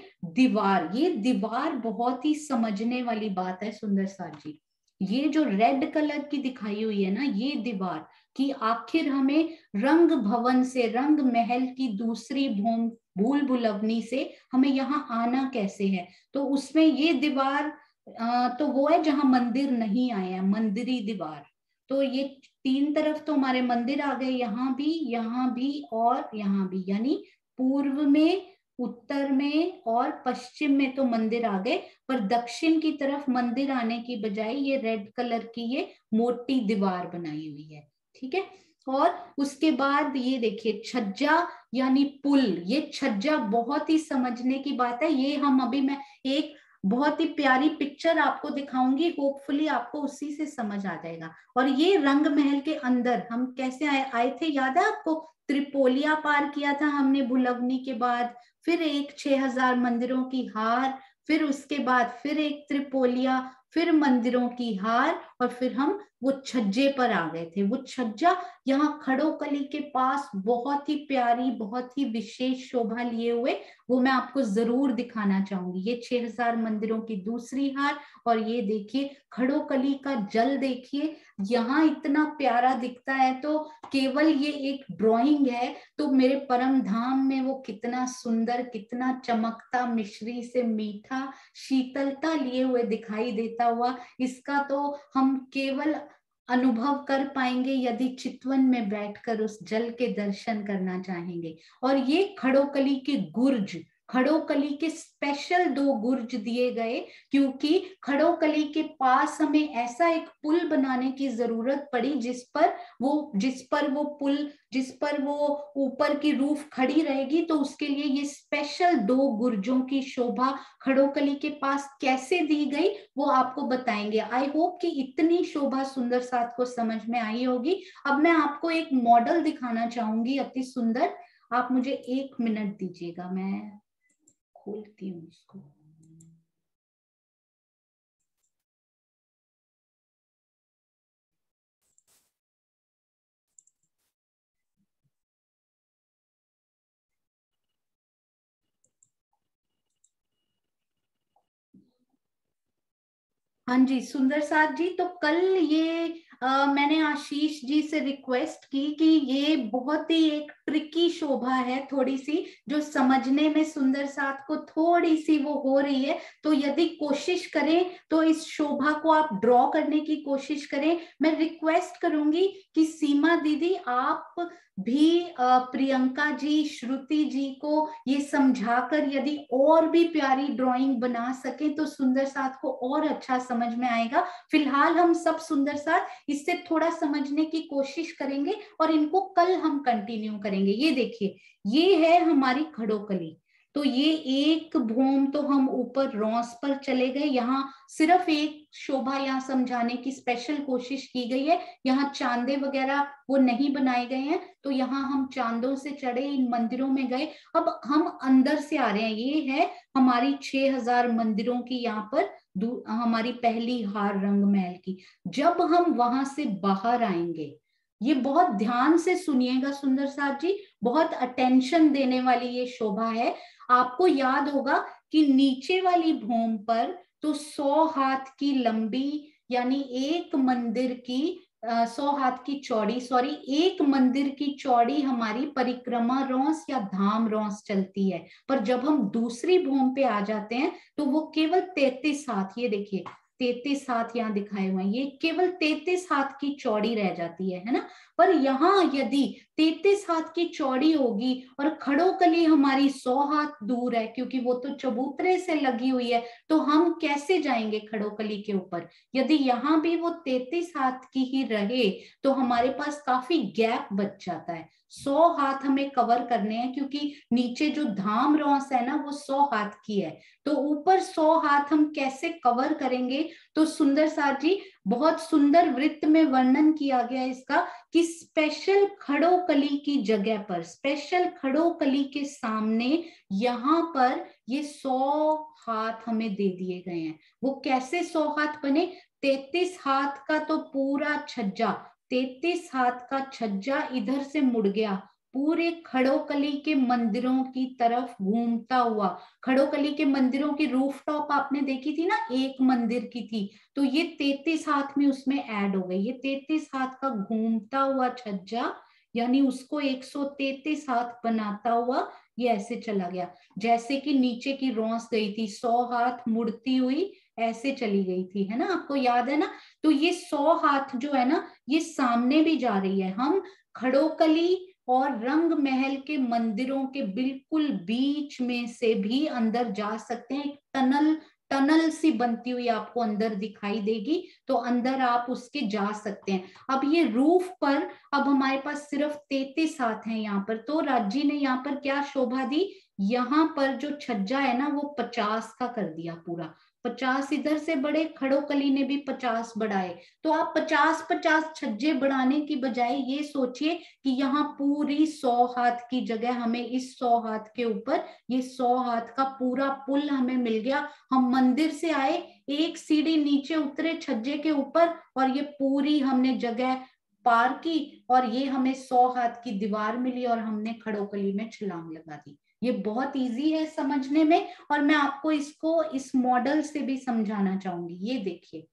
दीवार बहुत ही समझने वाली बात है सुंदर साथ जी। ये जो रेड कलर की दिखाई हुई है ना, ये दीवार कि आखिर हमें रंग भवन से, रंग महल की दूसरी भूल भुलवनी से हमें यहाँ आना कैसे है। तो उसमें ये दीवार तो वो है जहां मंदिर नहीं आए हैं, मंदिरी दीवार। तो ये 3 तरफ तो हमारे मंदिर आ गए, यहाँ भी और यहाँ भी, यानी पूर्व में, उत्तर में और पश्चिम में तो मंदिर आ गए। पर दक्षिण की तरफ मंदिर आने की बजाय ये रेड कलर की ये मोटी दीवार बनाई हुई है। ठीक है। और उसके बाद ये देखिए छज्जा यानी पुल। ये छज्जा बहुत ही समझने की बात है। ये हम अभी, मैं एक बहुत ही प्यारी पिक्चर आपको दिखाऊंगी, होपफुली आपको उसी से समझ आ जाएगा। और ये रंग महल के अंदर हम कैसे आए थे, याद है आपको? त्रिपोलिया पार किया था हमने भुलवनी के बाद, फिर एक 6000 मंदिरों की हार, फिर उसके बाद फिर एक त्रिपोलिया, फिर मंदिरों की हार, और फिर हम वो छज्जे पर आ गए थे। वो छज्जा यहाँ खड़ोकली के पास बहुत ही प्यारी, बहुत ही विशेष शोभा लिए हुए, वो मैं आपको जरूर दिखाना चाहूंगी। ये 6000 मंदिरों की दूसरी हार, और ये देखिए खड़ोकली का जल, देखिए यहाँ इतना प्यारा दिखता है। तो केवल ये एक ड्राइंग है, तो मेरे परम धाम में वो कितना सुंदर, कितना चमकता, मिश्री से मीठा, शीतलता लिए हुए दिखाई देता हुआ, इसका तो हम केवल अनुभव कर पाएंगे यदि चितवन में बैठकर उस जल के दर्शन करना चाहेंगे। और ये खड़ोकली के गुर्ज, खड़ोकली के स्पेशल 2 गुर्ज दिए गए, क्योंकि खड़ोकली के पास हमें ऐसा एक पुल बनाने की जरूरत पड़ी जिस पर वो ऊपर की रूफ खड़ी रहेगी। तो उसके लिए ये स्पेशल 2 गुर्जों की शोभा खड़ोकली के पास कैसे दी गई, वो आपको बताएंगे। आई होप कि इतनी शोभा सुंदर साथ को समझ में आई होगी। अब मैं आपको एक मॉडल दिखाना चाहूंगी, अति सुंदर। आप मुझे 1 मिनट दीजिएगा, मैं खोलती हूँ उसको। हाँ जी सुंदर साथ जी, तो कल ये मैंने आशीष जी से रिक्वेस्ट की कि ये बहुत ही एक ट्रिकी शोभा है थोड़ी सी, जो समझने में सुंदर साथ को थोड़ी सी वो हो रही है। तो यदि कोशिश करें तो इस शोभा को आप ड्रॉ करने की कोशिश करें। मैं रिक्वेस्ट करूंगी कि सीमा दीदी आप भी प्रियंका जी, श्रुति जी को ये समझाकर यदि और भी प्यारी ड्राइंग बना सके तो सुंदर साथ को और अच्छा समझ में आएगा। फिलहाल हम सब सुंदर साथ इससे थोड़ा समझने की कोशिश करेंगे, और इनको कल हम कंटिन्यू करेंगे। ये देखिए, ये है हमारी खड़ोकली। तो ये एक भूम तो हम ऊपर रॉस पर चले गए। यहाँ सिर्फ एक शोभा यहाँ समझाने की स्पेशल कोशिश की गई है, यहाँ चांदे वगैरह वो नहीं बनाए गए हैं, तो यहाँ हम चांदों से चढ़े, इन मंदिरों में गए। अब हम अंदर से आ रहे हैं, ये है हमारी 6000 मंदिरों की यहाँ पर हमारी पहली हार रंग महल की। जब हम वहां से बाहर आएंगे, ये बहुत ध्यान से सुनिएगा सुंदर साथ जी, बहुत अटेंशन देने वाली ये शोभा है। आपको याद होगा कि नीचे वाली भूमि पर तो 100 हाथ की लंबी, यानी एक मंदिर की 100 हाथ की चौड़ी, सॉरी एक मंदिर की चौड़ी हमारी परिक्रमा रॉस या धाम रॉस चलती है। पर जब हम दूसरी भूमि पे आ जाते हैं तो वो केवल 33 हाथ, ये देखिए 33 हाथ यहाँ दिखाए हुए हैं, ये केवल 33 हाथ की चौड़ी रह जाती है ना। पर यहाँ यदि 33 हाथ की चौड़ी होगी और खड़ोकली हमारी 100 हाथ दूर है, क्योंकि वो तो चबूतरे से लगी हुई है, तो हम कैसे जाएंगे खड़ोकली के ऊपर? यदि यहाँ भी वो 33 हाथ की ही रहे तो हमारे पास काफी गैप बच जाता है। 100 हाथ हमें कवर करने हैं, क्योंकि नीचे जो धाम रॉस है ना वो 100 हाथ की है, तो ऊपर 100 हाथ हम कैसे कवर करेंगे? तो सुंदर साथ जी, बहुत सुंदर वृत्त में वर्णन किया गया इसका कि स्पेशल खड़ोकली की जगह पर, स्पेशल खड़ोकली के सामने यहाँ पर ये 100 हाथ हमें दे दिए गए हैं। वो कैसे 100 हाथ बने? 33 हाथ का तो पूरा छज्जा, 33 हाथ का छज्जा इधर से मुड़ गया, पूरे खड़ोकली के मंदिरों की तरफ घूमता हुआ। खड़ोकली के मंदिरों की रूफटॉप आपने देखी थी ना, एक मंदिर की थी, तो ये 33 हाथ में उसमें ऐड हो गई। ये 33 हाथ का घूमता हुआ छज्जा, यानी उसको 133 हाथ बनाता हुआ ये ऐसे चला गया, जैसे कि नीचे की रॉस गई थी 100 हाथ मुड़ती हुई ऐसे चली गई थी, है ना, आपको याद है ना। तो ये 100 हाथ जो है ना, ये सामने भी जा रही है। हम खड़ोकली और रंग महल के मंदिरों के बिल्कुल बीच में से भी अंदर जा सकते हैं। एक टनल सी बनती हुई आपको अंदर दिखाई देगी, तो अंदर आप उसके जा सकते हैं। अब ये रूफ पर अब हमारे पास सिर्फ 33 हाथ हैं यहाँ पर, तो राजी ने यहाँ पर क्या शोभा दी, यहाँ पर जो छज्जा है ना वो 50 का कर दिया पूरा। 50 इधर से बढ़े, खड़ोकली ने भी 50 बढ़ाए। तो आप 50-50 छज्जे बढ़ाने की बजाय ये सोचिए कि यहाँ पूरी 100 हाथ की जगह हमें इस 100 हाथ के ऊपर ये 100 हाथ का पूरा पुल हमें मिल गया। हम मंदिर से आए, एक सीढ़ी नीचे उतरे छज्जे के ऊपर, और ये पूरी हमने जगह पार की, और ये हमें 100 हाथ की दीवार मिली और हमने खड़ोकली में छलांग लगा दी। ये बहुत इजी है समझने में, और मैं आपको इसको इस मॉडल से भी समझाना चाहूंगी। ये देखिए,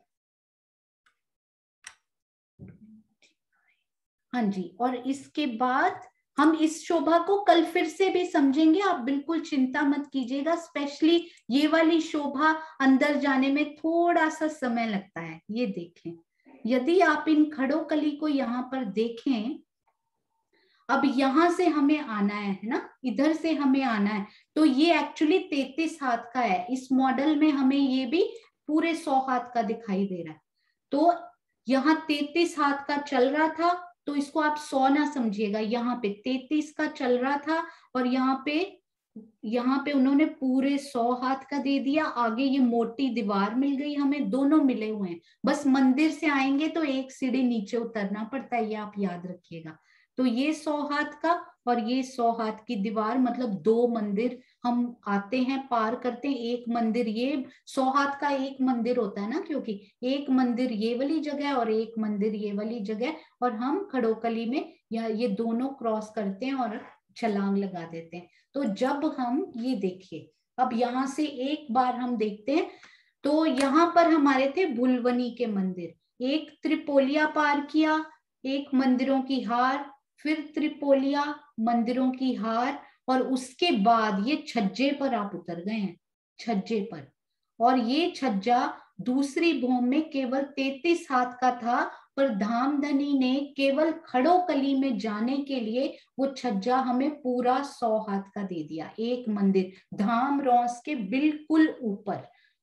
हाँ जी, और इसके बाद हम इस शोभा को कल फिर से भी समझेंगे, आप बिल्कुल चिंता मत कीजिएगा। स्पेशली ये वाली शोभा अंदर जाने में थोड़ा सा समय लगता है। ये देखें, यदि आप इन खड़ोकली को यहाँ पर देखें, अब यहां से हमें आना है ना, इधर से हमें आना है, तो ये एक्चुअली 33 हाथ का है। इस मॉडल में हमें ये भी पूरे 100 हाथ का दिखाई दे रहा है। तो यहाँ 33 हाथ का चल रहा था, तो इसको आप 100 ना समझिएगा, यहाँ पे 33 का चल रहा था, और यहाँ पे उन्होंने पूरे 100 हाथ का दे दिया। आगे ये मोटी दीवार मिल गई हमें, दोनों मिले हुए हैं। बस मंदिर से आएंगे तो एक सीढ़ी नीचे उतरना पड़ता है, ये आप याद रखिएगा। तो ये 100 हाथ का और ये 100 हाथ की दीवार, मतलब 2 मंदिर हम आते हैं, पार करते हैं। एक मंदिर, ये 100 हाथ का एक मंदिर होता है ना, क्योंकि एक मंदिर ये वाली जगह और एक मंदिर ये वाली जगह, और हम खड़ोकली में या ये दोनों क्रॉस करते हैं और छलांग लगा देते हैं। तो जब हम ये देखिए, अब यहाँ से एक बार हम देखते हैं, तो यहाँ पर हमारे थे भुलवनी के मंदिर, एक त्रिपोलिया पार किया, एक मंदिरों की हार, फिर त्रिपोलिया, मंदिरों की हार, और उसके बाद ये छज्जे पर आप उतर गए हैं, छज्जे पर। और ये छज्जा दूसरी भूमि में केवल 33 हाथ का था, पर धामधनी ने केवल खड़ोकली में जाने के लिए वो छज्जा हमें पूरा 100 हाथ का दे दिया, एक मंदिर धाम रॉस के बिल्कुल ऊपर।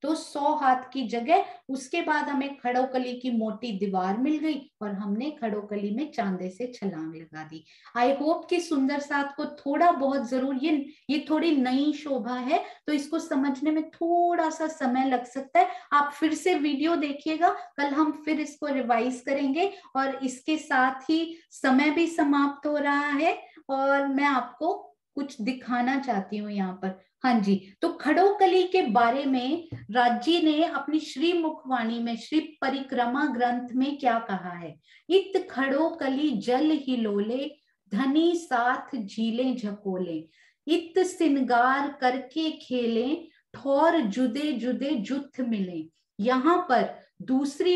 तो 100 हाथ की जगह उसके बाद हमें खड़ोकली की मोटी दीवार मिल गई और हमने खड़ोकली में चांदे से छलांग लगा दी। आई होप कि सुंदर साथ को थोड़ा बहुत जरूर, ये थोड़ी नई शोभा है तो इसको समझने में थोड़ा सा समय लग सकता है। आप फिर से वीडियो देखिएगा, कल हम फिर इसको रिवाइज करेंगे। और इसके साथ ही समय भी समाप्त हो रहा है और मैं आपको कुछ दिखाना चाहती हूँ यहाँ पर। हाँ जी, तो खड़ोकली के बारे में राजी ने अपनी श्री मुखवाणी में, श्री परिक्रमा ग्रंथ में क्या कहा है। इत खड़ोकली जल हिलोले, धनी साथ झीले झकोले, इत सिंगार करके खेले, ठौर जुदे जुदे जुथ मिले। यहाँ पर दूसरी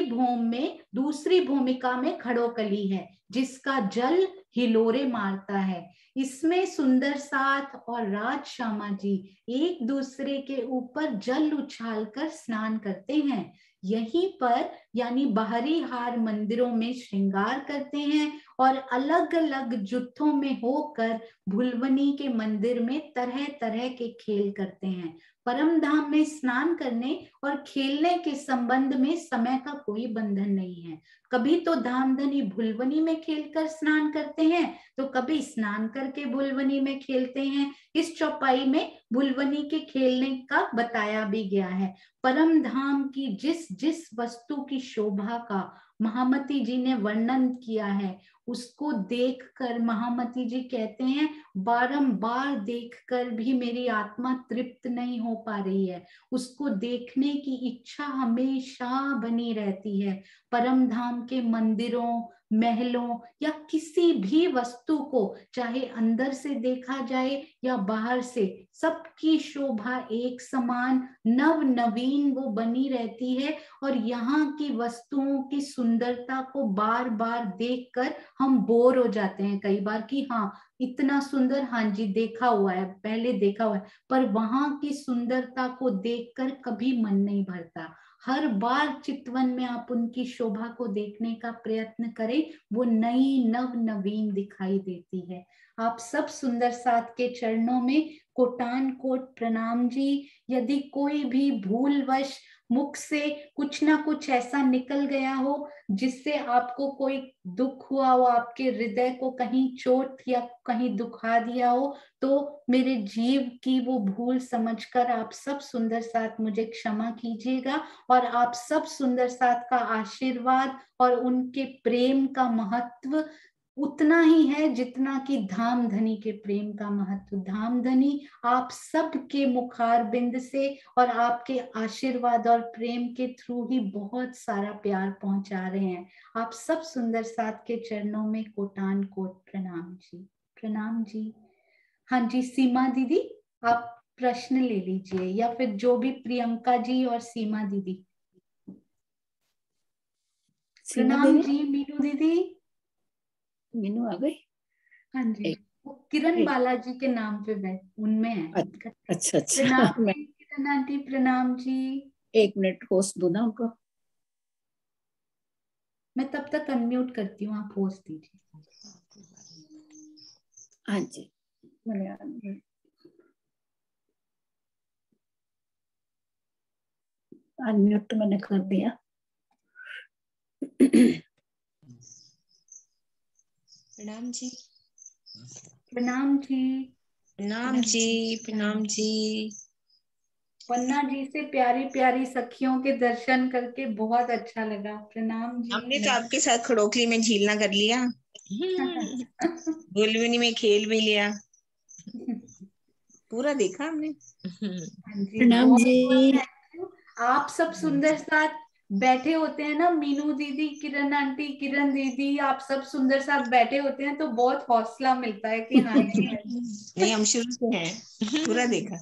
भूमिका में खड़ोकली है जिसका जल हिलोरे मारता है। इसमें सुंदर साथ और राज श्यामा जी एक दूसरे के ऊपर जल उछालकर स्नान करते हैं। यहीं पर यानी बाहरी हार मंदिरों में श्रृंगार करते हैं और अलग अलग जुत्थों में होकर भुलवनी के मंदिर में तरह तरह के खेल करते हैं। परम धाम में स्नान करने और खेलने के संबंध में समय का कोई बंधन नहीं है। कभी तो धामधनी भुलवनी में खेलकर स्नान करते हैं तो कभी स्नान करके भुलवनी में खेलते हैं। इस चौपाई में भुलवनी के खेलने का बताया भी गया है। परम धाम की जिस जिस वस्तु की शोभा का महामती जी ने वर्णन किया है उसको देखकर महामती जी कहते हैं बारंबार देखकर भी मेरी आत्मा तृप्त नहीं हो पा रही है, उसको देखने की इच्छा हमेशा बनी रहती है। परम धाम के मंदिरों, महलों या किसी भी वस्तु को चाहे अंदर से देखा जाए या बाहर से, सबकी शोभा एक समान नव नवीन वो बनी रहती है। और यहाँ की वस्तुओं की सुंदरता को बार बार देखकर हम बोर हो जाते हैं कई बार कि हाँ इतना सुंदर, हाँ जी देखा हुआ है, पहले देखा हुआ है, पर वहां की सुंदरता को देखकर कभी मन नहीं भरता। हर बार चितवन में आप उनकी शोभा को देखने का प्रयत्न करें, वो नई नव नवीन दिखाई देती है। आप सब सुंदर साथ के चरणों में कोटान कोट प्रणाम जी। यदि कोई भी भूलवश मुख से कुछ ना कुछ ऐसा निकल गया हो जिससे आपको कोई दुख हुआ हो, आपके हृदय को कहीं चोट या कहीं दुखा दिया हो, तो मेरे जीव की वो भूल समझकर आप सब सुंदर साथ मुझे क्षमा कीजिएगा। और आप सब सुंदर साथ का आशीर्वाद और उनके प्रेम का महत्व उतना ही है जितना कि धामधनी के प्रेम का महत्व। धामधनी आप सबके मुखारबिंद से और आपके आशीर्वाद और प्रेम के थ्रू ही बहुत सारा प्यार पहुंचा रहे हैं। आप सब सुंदर साथ के चरणों में कोटान कोट प्रणाम जी। प्रणाम जी। हाँ जी सीमा दीदी, आप प्रश्न ले लीजिए या फिर जो भी प्रियंका जी और सीमा दीदी। प्रणाम जी मीनू दीदी। मीनू आ गई? हाँ जी, वो किरण बालाजी के नाम पे उनमें है। अच्छा प्रणाम जी किरण आंटी, प्रणाम जी। 1 मिनट होस्ट दो ना उनको। मैं तब तक अनम्यूट करती हूँ, आप होस्ट दीजिए। हाँ जी, मैंने अनम्यूट तो मैंने कर दिया। प्रणाम जी। प्रणाम जी। प्रणाम जी। प्रणाम जी। पन्ना जी से प्यारी प्यारी सखियों के दर्शन करके बहुत अच्छा लगा। प्रणाम जी। हमने तो आपके साथ खड़ोकली में झीलना कर लिया, भुलवनी में खेल भी लिया, पूरा देखा हमने। प्रणाम जी। आप सब सुंदर साथ बैठे होते हैं ना, मीनू दीदी, किरण आंटी, किरण दीदी, आप सब सुंदर साथ बैठे होते हैं तो बहुत हौसला मिलता है कि हाँ नहीं हम शुरू से हैं, पूरा देखा।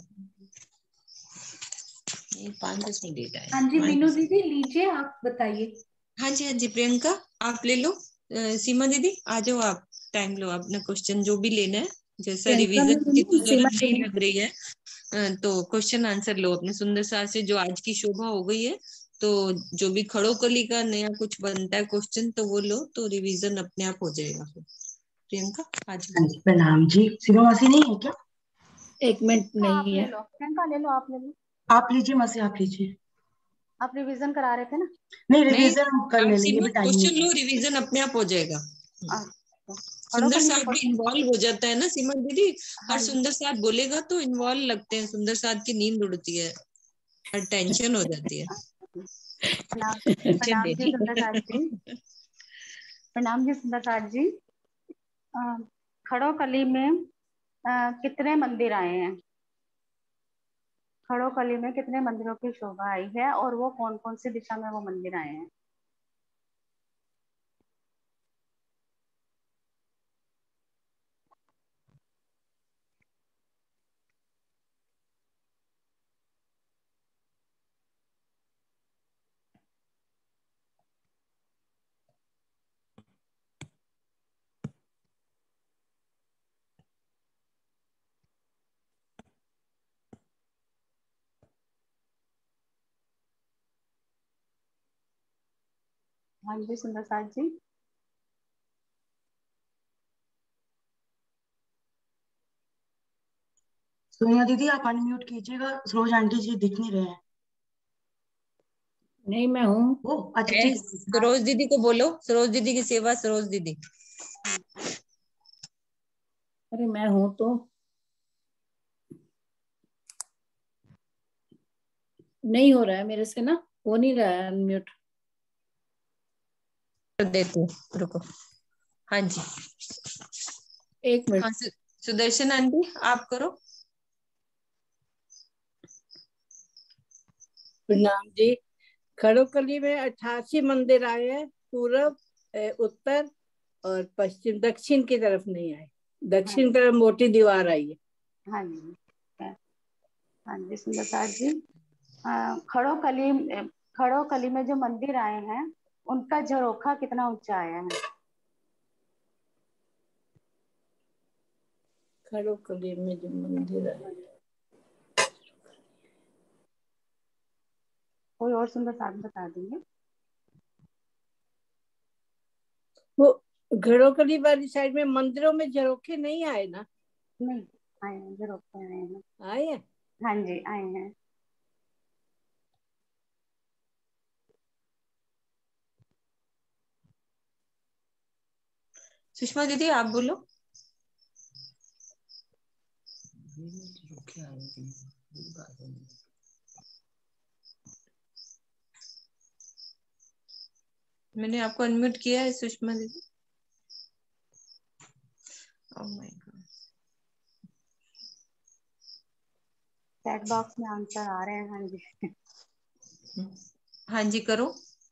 5-10 मिनट लेट आए। हाँ जी मीनू दीदी लीजिए, आप बताइए। हाँ जी हाँ जी प्रियंका आप ले लो। सीमा दीदी आ जाओ, आप टाइम लो, अपना क्वेश्चन जो भी लेना है, जैसा रिवीजन की तो जरूरत नहीं लग रही है तो क्वेश्चन आंसर लो अपने सुंदर साथ से। जो आज की शोभा हो गई है तो जो भी खड़ोकली का नया कुछ बनता है क्वेश्चन तो वो लो, तो रिवीजन अपने आप हो जाएगा। फिर प्रियंका आज प्रणाम जी। सीमा मासी नहीं है क्या? 1 मिनट नहीं है। आप लीजिए मासी, आप लीजिए। आप रिवीजन करा रहे थे ना? नहीं, नहीं, रिवीजन हम कर आप लेंगे, सीमा भी टाइम क्वेश्चन नहीं लो, है। रिवीजन अपने आप हो जाएगा। अच्छा, सुंदर खड़ो साथ भी इन्वॉल्व हो जाता है ना सीमा दीदी, हाँ हर जी। सुंदर साथ बोलेगा तो इन्वॉल्व लगते हैं, सुंदर साथ की नींद उड़ती है और टेंशन हो जाती है। प्रणाम टेंशन प्रणाम जी सुंदर साथ जी। देनी। प्रणाम जी सुंदर साथ जी। खड़ो कली में कितने मंदिर आए हैं? खड़ो कली में कितने मंदिरों की शोभा आई है और वो कौन कौन सी दिशा में वो मंदिर आए हैं? हाँ जी सुंदर साथ जी। सोनिया दीदी आप अनम्यूट कीजिएगा, सरोज आंटी जी दिख नहीं रहे हैं। नहीं, मैं हूँ। ओ अच्छा, ठीक है। सरोज दीदी को बोलो, सरोज दीदी की सेवा, सरोज दीदी। अरे मैं हूँ तो। नहीं हो रहा है मेरे से ना, हो नहीं रहा है अनम्यूट। कर देती हूँ, रुको। हाँ जी, एक मिनट। हाँ सुदर्शन आंटी आप करो। प्रणाम जी। खड़ोकली में 88 मंदिर आए हैं, पूरब, उत्तर और पश्चिम, दक्षिण की तरफ नहीं आए। दक्षिण तरफ मोटी दीवार आई है। हाँ जी हाँ जी सुंदर साथ जी। खड़ो कली में जो मंदिर आए हैं उनका झरोखा कितना ऊंचा आया है? खड़ोकली में जो मंदिर आए, कोई और सुंदर साथ बता देंगे? वो खड़ोकली वाली साइड में मंदिरों में झरोखे नहीं आए ना? नहीं आए हैं, झरोखे आए हैं। आए हैं। हाँ जी आए हैं। सुषमा दीदी आप बोलो। मैंने आपको अनम्यूट किया है सुषमा दीदी। Oh my God. Chat box में आंसर आ रहे हैं। हाँ जी हाँ जी करो।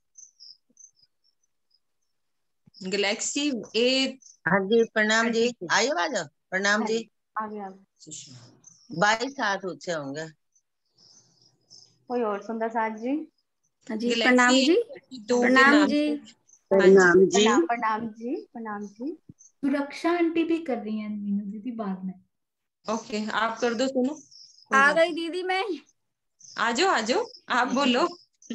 Galaxy A. हाँ जी प्रणाम जी, आई आवाज? प्रणाम हाँ जी। जी आगे आगे। 22 हाथ ऊंचे होंगे। कोई और सुंदर साथ जी? हाँ जी गैलेक्सी प्रणाम जी। 32 के प्रणाम नाम जी। से। हाँ जी प्रणाम जी। प्रणाम जी प्रणाम जी। सुरक्षा आंटी भी कर रही हैं मीनू दीदी बाद में। ओके, आप कर दो सुनो। आ गई दीदी मैं। आ जाओ आप बोलो।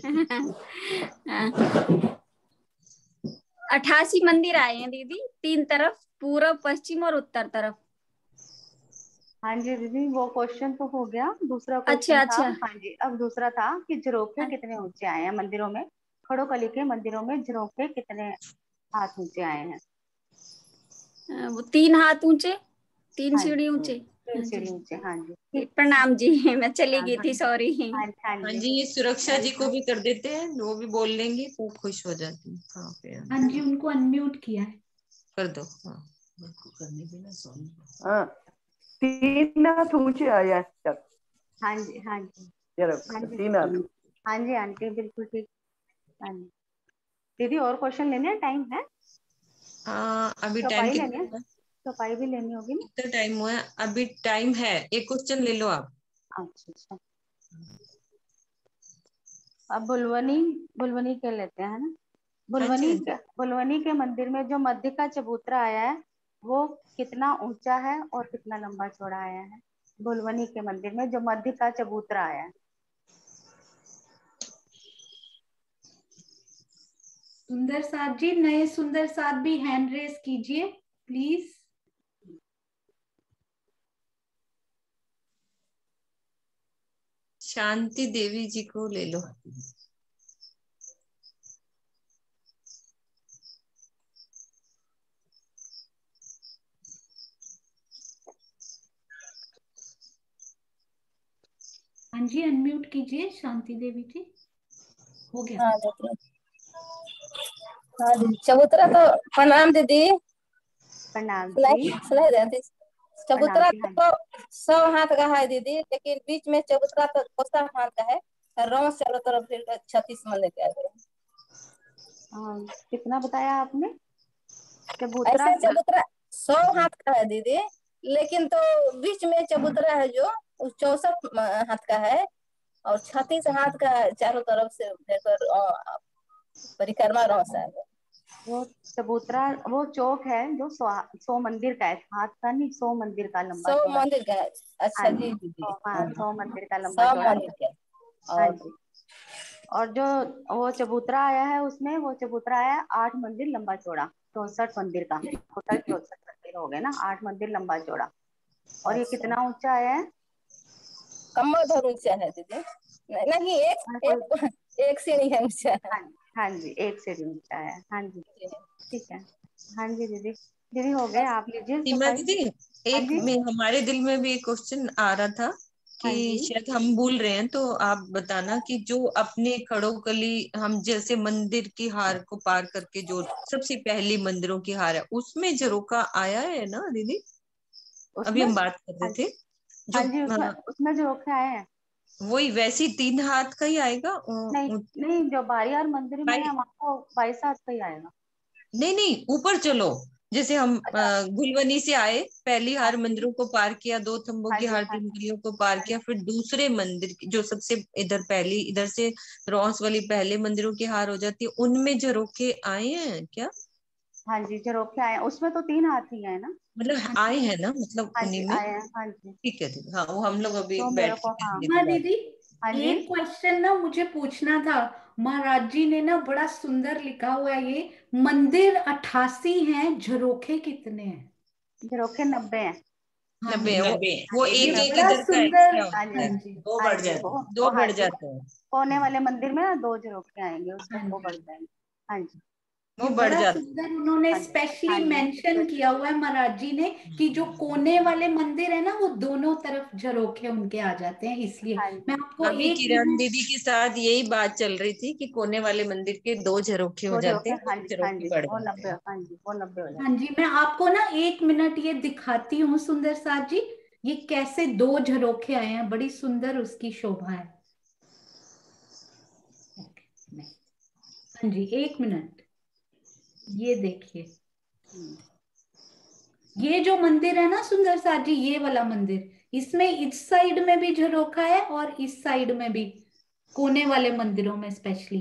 88 मंदिर आए हैं दीदी, 3 तरफ, पूरब, पश्चिम और उत्तर तरफ। हाँ जी दीदी वो क्वेश्चन तो हो गया। दूसरा अच्छा क्वेश्चन था, अच्छा। हाँ जी अब दूसरा था कि झरोखे कितने ऊंचे आए हैं मंदिरों में? खड़ोकली के मंदिरों में झरोखे कितने हाथ ऊंचे आए हैं? वो 3 हाथ ऊंचे, 3 हाँ सीढ़ी जी ऊंचे। 3 हाँ जी सीढ़ी ऊंचे। हाँ जी प्रणाम जी। मैं चली हाँ गई थी, सॉरी। हाँ हाँ हाँ जी जी, ये सुरक्षा जी को भी कर देते हैं, वो भी बोल लेंगे तो खुश हो जाती है। हाँ पे हाँ जी उनको अनम्यूट किया है। कर दो। हाँ हाँ 3 हाथ ऊंचे आया तक। हाँ जी हाँ जी हाँ जी 3 हाथ। हाँ जी आंटी बिल्कुल ठीक। हाँ जी दीदी और क्वेश्चन लेने हैं? टाइम है? अभी टाइम सफाई लेनी है? कितना है? सफाई भी लेनी होगी ना? कितना टाइम हुआ है? अभी टाइम है, एक क्वेश्चन ले लो आप। अच्छा अच्छा अब बुलवनी बुलवनी के लेते हैं ना। हाँ जी बुलवनी के मंदिर में जो मध्य का चबूतरा आया है वो कितना ऊंचा है और कितना लंबा चौड़ा आया है? बुलवनी के मंदिर में जो मध्य का चबूतरा आया है। सुंदर साथ जी, नए सुंदर साथ भी हैंड रेस कीजिए प्लीज। शांति देवी जी को ले लो। हाँ जी, अनम्यूट कीजिए शांति देवी जी। हो गया। हाँ दीदी, हाँ दीदी चबूतरा तो, प्रणाम दीदी। प्रणाम सुनाई जी। सुनाई दे दीदी। प्रणाम चबूतरा जी। हाँ तो 100 हाथ का है दीदी, लेकिन बीच में चबूतरा तो 50 हाथ का है। रौ चारों तरफ फिर 36 मंदिर के आगे। कितना बताया आपने? चबूतरा ऐसे चबूतरा 100 हाथ का है दीदी, लेकिन तो बीच में चबूतरा है जो 64 हाथ का है, और 36 हाथ का चारों तरफ से घेरकर परिक्रमा रौसा है। वो चबूतरा, वो चौक है जो 100 मंदिर का है, हाथ का नहीं, 100 मंदिर का लंबा 100 चौड़ा। मंदिर का है। हाँ अच्छा जी, जी दीदी। हाँ 100 मंदिर का लंबा 100 चौड़ा। मंदिर का। हाँ और जी। और जो वो चबूतरा आया है उसमें, वो चबूतरा आया 8 मंदिर लंबा चौड़ा, 64 मंदिर का, टोटल 64 मंदिर हो गए ना, 8 मंदिर लंबा चौड़ा। और ये अच्छा, कितना ऊंचा आया है? कमर भर ऊंचा है दीदी। नहीं, एक सीढ़ी है ऊंचा है। हाँ, हाँ जी, एक सीढ़ी ऊंचा है। हाँ जी, ठीक है। हाँ जी दीदी। दीदी हो गए, आप लीजिए सीमा सफाई। दीदी, हाँ एक जी। में हमारे दिल में भी एक क्वेश्चन आ रहा था कि हाँ जी। शायद हम भूल रहे हैं, तो आप बताना कि जो अपने खड़ोकली हम जैसे मंदिर की हार को पार करके जो सबसे पहली मंदिरों की हार है, उसमें झरोखा आया है ना दीदी? अभी उसमें, हम बात कर रहे हाँ, थे हाँ जो जी, उसमें जो रोके आए हैं। वही वैसे ही 3 हाथ का ही आएगा। नहीं नहीं, जो बारियार मंदिर में है बाई- वहाँ को 22 हाथ का ही आएगा। नहीं नहीं, ऊपर चलो। जैसे हम अच्छा। गुलवनी से आए, पहली हाँ हार मंदिरों को पार किया, 2 थंबों हाँ की जी। हार, हाँ 3 गलियों को पार किया, फिर दूसरे मंदिर जो सबसे इधर पहली, इधर से रॉस वाली पहले मंदिरों की हार हो जाती है, उनमें झरोखे आए हैं क्या? हाँ जी, जो रोके आए हैं उसमें तो 3 हाथ ही है ना। मतलब आए हैं ना, मतलब हाँ जी उन्हीं में। आए हैं। हाँ जी। ठीक है दीदी, हाँ वो हम लोग अभी तो मेरे बैठ के को, हाँ। करेंगे हाँ दोबारा। दीदी, हाँ जी। एक क्वेश्चन ना मुझे पूछना था। महाराज जी ने ना बड़ा सुंदर लिखा हुआ है, ये मंदिर 88 हैं, झरोखे कितने हैं? जो रोके 90 हैं। हाँ 90 जी, है वो हाँ जी एक ये 90। एक बड़ा इधर का सुंदर। एक्स्ट्रा हाँ होता जी। हाँ है, जी, दो हाँ बढ़ जी, जाते वो, हैं, 2 हाँ बढ़ जी, जाते हैं। कोने वाले मंदिर में ना 2 झरोखे आएंगे, उससे हाँ वो जी, बढ़ जाएंगे। हाँ जी। वो ये बढ़ बड़ा जाते सुंदर उन्होंने हाँ जी। स्पेशली हाँ जी। मेंशन किया हुआ है महाराज जी ने, कि जो हैं। कोने वाले मंदिर है ना, वो दोनों तरफ झरोखे उनके आ जाते हैं, इसलिए हाँ मैं जी। आपको अभी एक किरण मिनट। दीदी के साथ यही बात चल रही थी कि कोने वाले मंदिर के 2 झरोखे हो दो जाते झरोखे, हैं, हाँ 2 जी। हाँ झरोखे जी, बढ़ वो जाते 90, हैं। हाँ जी, वो 90 हो हाँ जाते जी, मैं आपको ना एक मिनट ये दिखाती हूँ सुंदर साथ जी, ये कैसे 2 झरोखे आए हैं, बड़ी सुंदर उसकी शोभा है। नहीं, हाँ जी, एक मिनट, ये देखिए, हैं। ये जो मंदिर है ना सुंदर साथ जी, ये वाला मंदिर, इसमें इस साइड में भी झरोखा है और इस साइड में भी, कोने वाले मंदिरों में स्पेशली।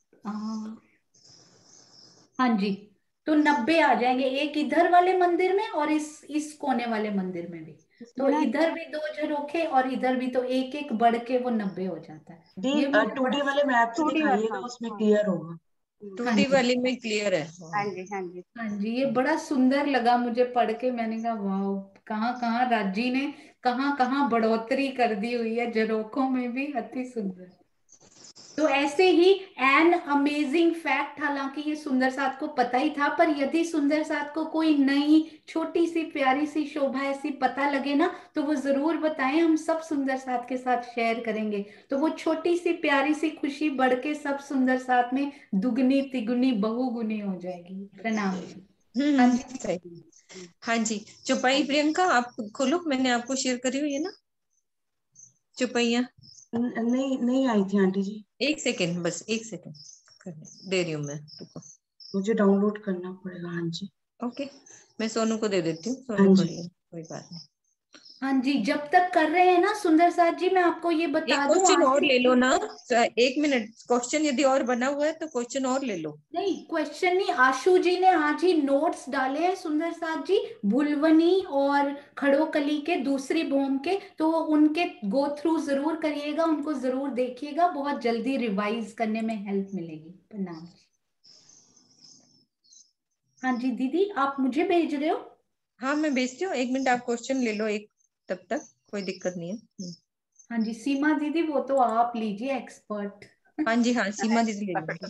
हाँ जी, तो 90 आ जाएंगे, एक इधर वाले मंदिर में और इस कोने वाले मंदिर में भी। इसमें तो ना, इधर भी 2 झरोखे और इधर भी, तो एक एक बढ़ के वो 90 हो जाता है। दी ये मुझे 2D बड़ा। वाले मैप से 2D वाला, दिखाइएगा, हाँ उसमें हाँ। क्लियर होगा। 2D वाली में क्लियर है। हाँ जी। हाँ जी। हाँ जी, ये बड़ा सुंदर लगा मुझे पढ़ के, मैंने कहा वाह, कहाँ कहाँ राजी ने कहाँ कहाँ बढ़ोतरी कर दी हुई है, झरोखों में भी, अति सुंदर। तो ऐसे ही एन अमेजिंग फैक्ट, हालांकि ये सुंदर साथ को पता ही था, पर यदि सुंदर साथ को कोई नई छोटी सी प्यारी सी शोभा ऐसी पता लगे ना, तो वो जरूर बताएं, हम सब सुंदर साथ के साथ शेयर करेंगे, तो वो छोटी सी प्यारी सी खुशी बढ़ के सब सुंदर साथ में दुगनी तिगुनी बहुगुनी हो जाएगी। प्रणाम जी। हाँ जी। सही। हाँ जी, चौपाई प्रियंका आप खोलो, मैंने आपको शेयर करी हुई है ना चौपाइया। नहीं नहीं आई थी आंटी जी। 1 सेकेंड, बस 1 सेकेंड दे रही हूँ मैं, रुको। मुझे डाउनलोड करना पड़ेगा। हाँ जी। ओके, मैं सोनू को दे देती हूँ, हाँ सोनू जी। पढ़िए, कोई बात नहीं। हाँ जी, जब तक कर रहे हैं ना सुंदर साथ जी, मैं आपको ये एक बता दूं, क्वेश्चन आज और से ले लो ना, 1 मिनट, क्वेश्चन यदि और बना हुआ है तो क्वेश्चन और ले लो। नहीं, क्वेश्चन नहीं, आशु जी ने आज ही नोट्स डाले हैं सुंदर साथ जी, भुलवनी और खड़ोकली के दूसरी भूम के, तो उनके गो थ्रू जरूर करिएगा, उनको जरूर देखिएगा, बहुत जल्दी रिवाइज करने में हेल्प मिलेगी। प्रणाम जी। हाँ जी दीदी, आप मुझे भेज रहे हो? हाँ मैं भेजती हूँ, 1 मिनट आप क्वेश्चन ले लो एक, तब तक कोई दिक्कत नहीं है। हाँ जी, सीमा दीदी वो तो आप लीजिए एक्सपर्ट। हाँ जी, हाँ सीमा दीदी ले लो।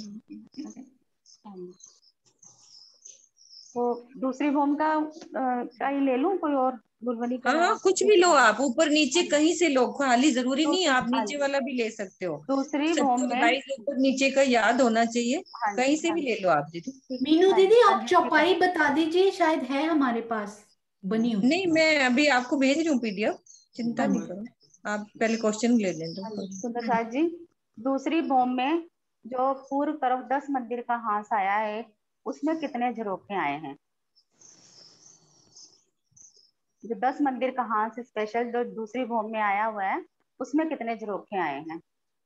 तो दूसरी फॉर्म का ही ले लूं कोई और? बुलबुली का हाँ हाँ, कुछ भी लो आप, ऊपर नीचे कहीं से लो, खाली जरूरी नहीं, आप नीचे वाला भी ले सकते हो। दूसरी भूमि में 27 ऊपर नीचे का याद होना चाहिए, कहीं से भी ले लो आप दीदी। मीनू दीदी आप चौपाई बता दीजिए, शायद है हमारे पास बनी हुई। नहीं, मैं अभी आपको भेज रही हूँ PDF, चिंता नहीं करो, आप पहले क्वेश्चन ले लें। सुंदर जी, दूसरी भूमि में जो पूर्व तरफ 10 मंदिर का हांस आया है, उसमें कितने झरोखे आए हैं? जो 10 मंदिर का हांस स्पेशल जो दूसरी भूमि में आया हुआ है, उसमें कितने झरोखे आए हैं?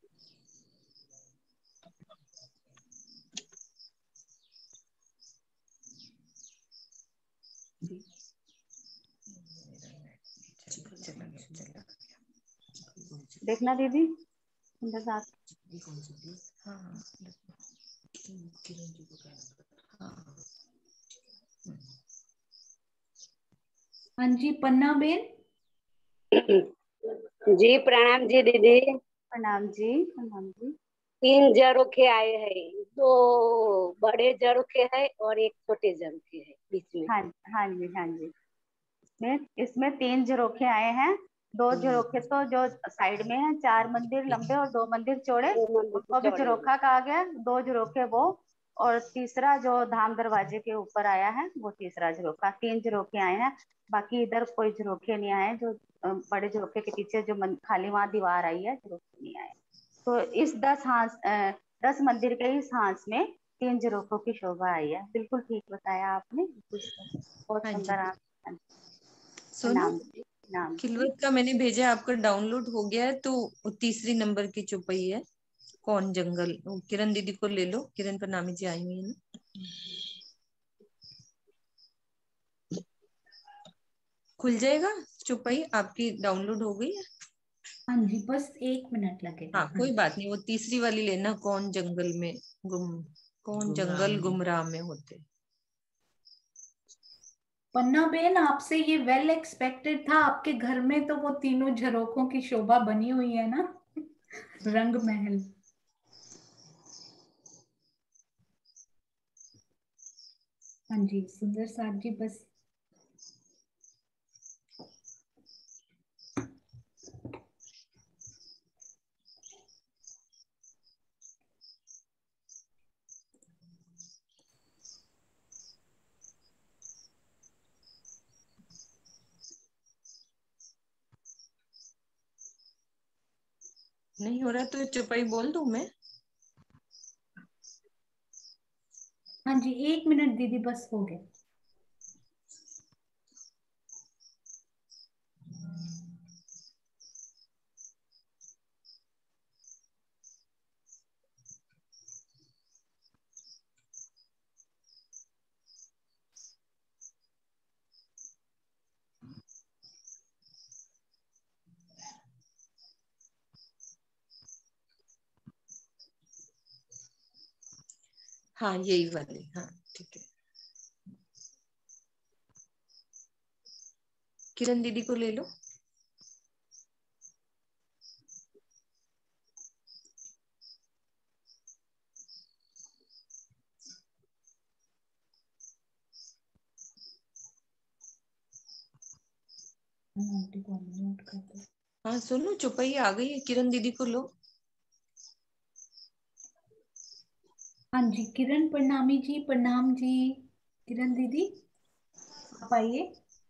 देखना दीदी, सुंदर साहब। हाँ जी, पन्ना बेन। जी प्रणाम जी दीदी। प्रणाम जी, प्रणाम जी। 3 झरोखे आए हैं, 2 बड़े झरोखे है और एक छोटे झरोखे है बीच में। हाँ हाँ जी, हाँ जी। इसमें 3 झरोखे आए हैं। 2 झरोखे तो जो साइड में है, 4 मंदिर लंबे और 2 मंदिर चौड़े, उनको भी झरोखा कहा गया। 2 झरोखे वो, और तीसरा जो धाम दरवाजे के ऊपर आया है वो तीसरा झरोखा। 3 झरोखे आए हैं, बाकी इधर कोई झरोखे नहीं आए। जो बड़े झरोखे के पीछे जो खाली वहां दीवार आई है, झरोखे नहीं आए। तो इस 10 मंदिर के इस हांस में 3 झरोखों की शोभा आई है। बिल्कुल ठीक बताया आपने, बहुत सुंदर। सुनो, नाम खिलवत का मैंने भेजा, आपका डाउनलोड हो गया है, तो तीसरी नंबर की चौपाई है, कौन जंगल। किरण दीदी को ले लो, किरण प्रणामी जी आई हुई है ना। खुल जाएगा चौपाई, आपकी डाउनलोड हो गई है। हाँ जी, बस 1 मिनट लगेगा। हाँ कोई बात नहीं, वो तीसरी वाली लेना, कौन जंगल में कौन जंगल गुमराह में होते। पन्ना बेन, आपसे ये वेल एक्सपेक्टेड था। आपके घर में तो वो तीनों झरोखों की शोभा बनी हुई है ना, रंग महल। हाँ जी सुंदर साहब जी, बस नहीं हो रहा तो चौपाई बोल दूं मैं। हाँ जी, 1 मिनट दीदी, बस हो गया। हाँ यही वाली, हाँ ठीक है। किरण दीदी को ले लो। हाँ सुनो, चौपाई आ गई है, किरण दीदी को लो। हाँ जी, किरण प्रणामी जी, प्रणाम जी। किरण दीदी आप आइए।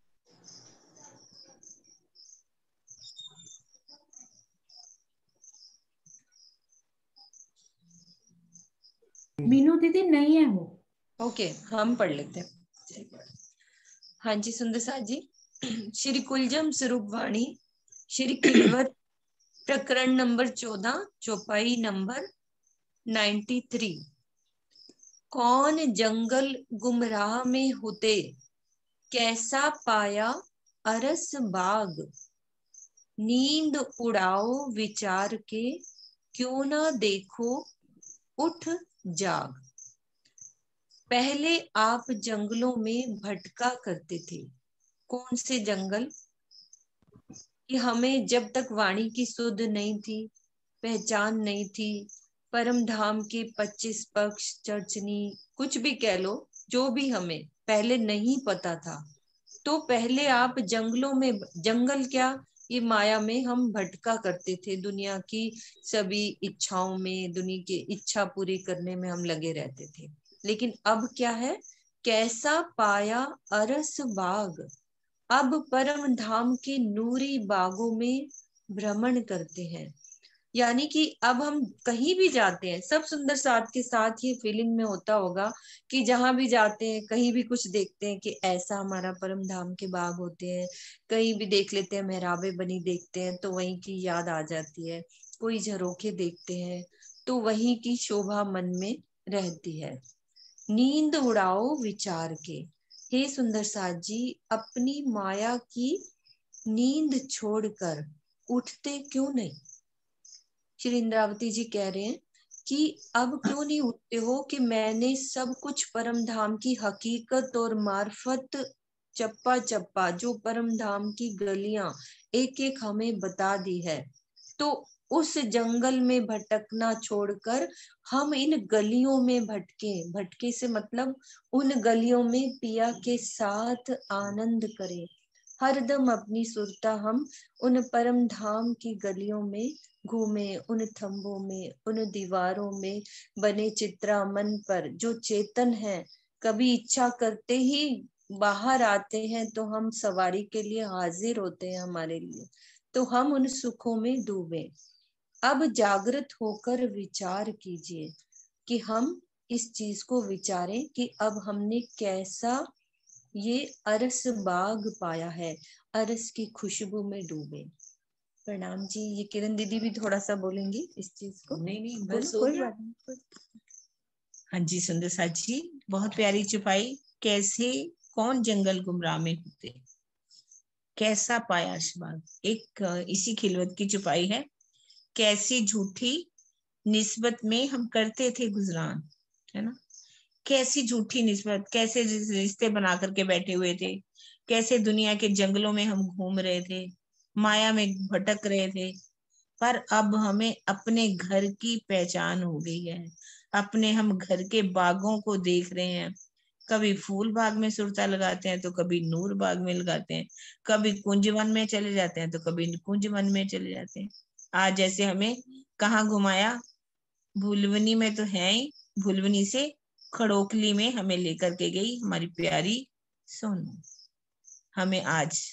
मीनू दीदी नहीं है वो। ओके, हम पढ़ लेते हैं। हाँ जी सुंदर साथ जी। श्री कुलजम स्वरूप वाणी, श्री खिलवत, प्रकरण नंबर 14, चौपाई नंबर 93। कौन जंगल गुमराह में होते, कैसा पाया अरस बाग, नींद उड़ाओ विचार के, क्यों ना देखो उठ जाग। पहले आप जंगलों में भटका करते थे। कौन से जंगल? कि हमें जब तक वाणी की सुध नहीं थी, पहचान नहीं थी, परम धाम के 25 पक्ष, चर्चनी, कुछ भी कह लो, जो भी हमें पहले नहीं पता था, तो पहले आप जंगलों में, जंगल क्या, ये माया में हम भटका करते थे, दुनिया की सभी इच्छाओं में, दुनिया की इच्छा पूरी करने में हम लगे रहते थे। लेकिन अब क्या है, कैसा पाया अरस बाग, अब परम धाम के नूरी बागों में भ्रमण करते हैं। यानी कि अब हम कहीं भी जाते हैं, सब सुंदर साथ के साथ ये फीलिंग में होता होगा कि जहां भी जाते हैं, कहीं भी कुछ देखते हैं कि ऐसा हमारा परम धाम के बाग होते हैं, कहीं भी देख लेते हैं मेहराबे बनी देखते हैं तो वहीं की याद आ जाती है, कोई झरोखे देखते हैं तो वहीं की शोभा मन में रहती है। नींद उड़ाओ विचार के, हे सुंदर साथ जी, अपनी माया की नींद छोड़कर उठते क्यों नहीं। श्री इंद्रावती जी कह रहे हैं कि अब क्यों नहीं उठते हो कि मैंने सब कुछ परम धाम की हकीकत और मार्फत चप्पा चप्पा, जो परम धाम की गलियां एक एक हमें बता दी है, तो उस जंगल में भटकना छोड़कर हम इन गलियों में भटके, भटके से मतलब उन गलियों में पिया के साथ आनंद करें। हरदम अपनी सुरता हम उन परम धाम की गलियों में घूमे, उन थंबों में, उन दीवारों में बने चित्रामन पर जो चेतन है, कभी इच्छा करते ही बाहर आते हैं तो हम सवारी के लिए हाजिर होते हैं हमारे लिए, तो हम उन सुखों में डूबे। अब जागृत होकर विचार कीजिए कि हम इस चीज को विचारें कि अब हमने कैसा ये अरस बाग पाया है, अरस की खुशबू में डूबे। प्रणाम जी। ये किरण दीदी भी थोड़ा सा बोलेंगी इस चीज को। नहीं बस कोई बात नहीं। हाँ जी सुंदर साथ जी, बहुत प्यारी चुपाई। कैसे कौन जंगल गुमराह में होते, कैसा पाया अशबाग, एक इसी खिलवत की चुपाई है। कैसी झूठी निस्बत में हम करते थे गुजरान, है ना। कैसी झूठी निस्बत, कैसे रिश्ते बना करके बैठे हुए थे, कैसे दुनिया के जंगलों में हम घूम रहे थे, माया में भटक रहे थे। पर अब हमें अपने घर की पहचान हो गई है, अपने हम घर के बागों को देख रहे हैं। कभी फूल बाग में सुरता लगाते हैं तो कभी नूर बाग में लगाते हैं, कभी कुंजवन में चले जाते हैं तो कभी कुंजवन में चले जाते हैं। आज जैसे हमें कहाँ घुमाया, भुलवनी में तो है ही, भुलवनी से खड़ोकली में हमें लेकर के गई हमारी प्यारी सोनू हमें आज।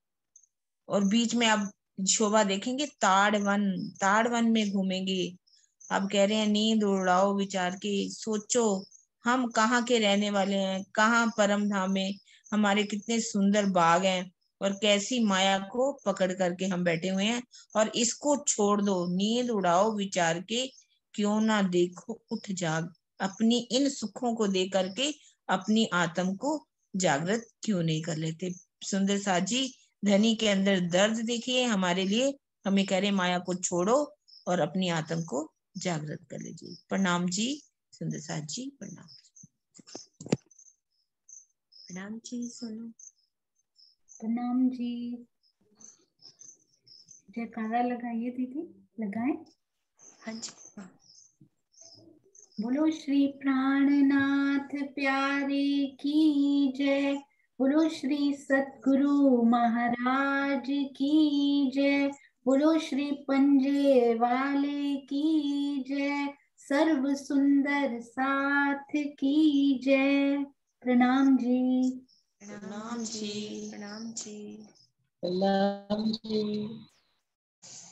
और बीच में अब शोभा देखेंगे ताड़वन, ताड़वन में घूमेंगे। अब कह रहे हैं नींद उड़ाओ विचार के, सोचो हम कहाँ के रहने वाले हैं, कहाँ परम धाम में हमारे कितने सुंदर बाग हैं और कैसी माया को पकड़ करके हम बैठे हुए हैं। और इसको छोड़ दो, नींद उड़ाओ विचार के, क्यों ना देखो उठ जाग, अपनी इन सुखों को दे करके अपनी आत्म को जागृत क्यों नहीं कर लेते। सुंदर साथ जी, धनी के अंदर दर्द देखिए हमारे लिए, हमें कह रहे माया को छोड़ो और अपनी आत्म को जागृत कर लीजिए। प्रणाम जी सुंदर साथ जी, प्रणाम। प्रणाम जी सोनू। प्रणाम जी। जयकारा लगाइए दीदी, लगाएं। हाँ जी। बोलो श्री प्राणनाथ प्यारे की जय, बोलो श्री सतगुरु महाराज की जय, बोलो श्री पंजे वाले की जय, सर्व सुंदर साथ की जय। प्रणाम जी। प्रणाम जी। प्रणाम जी। प्रणाम जी।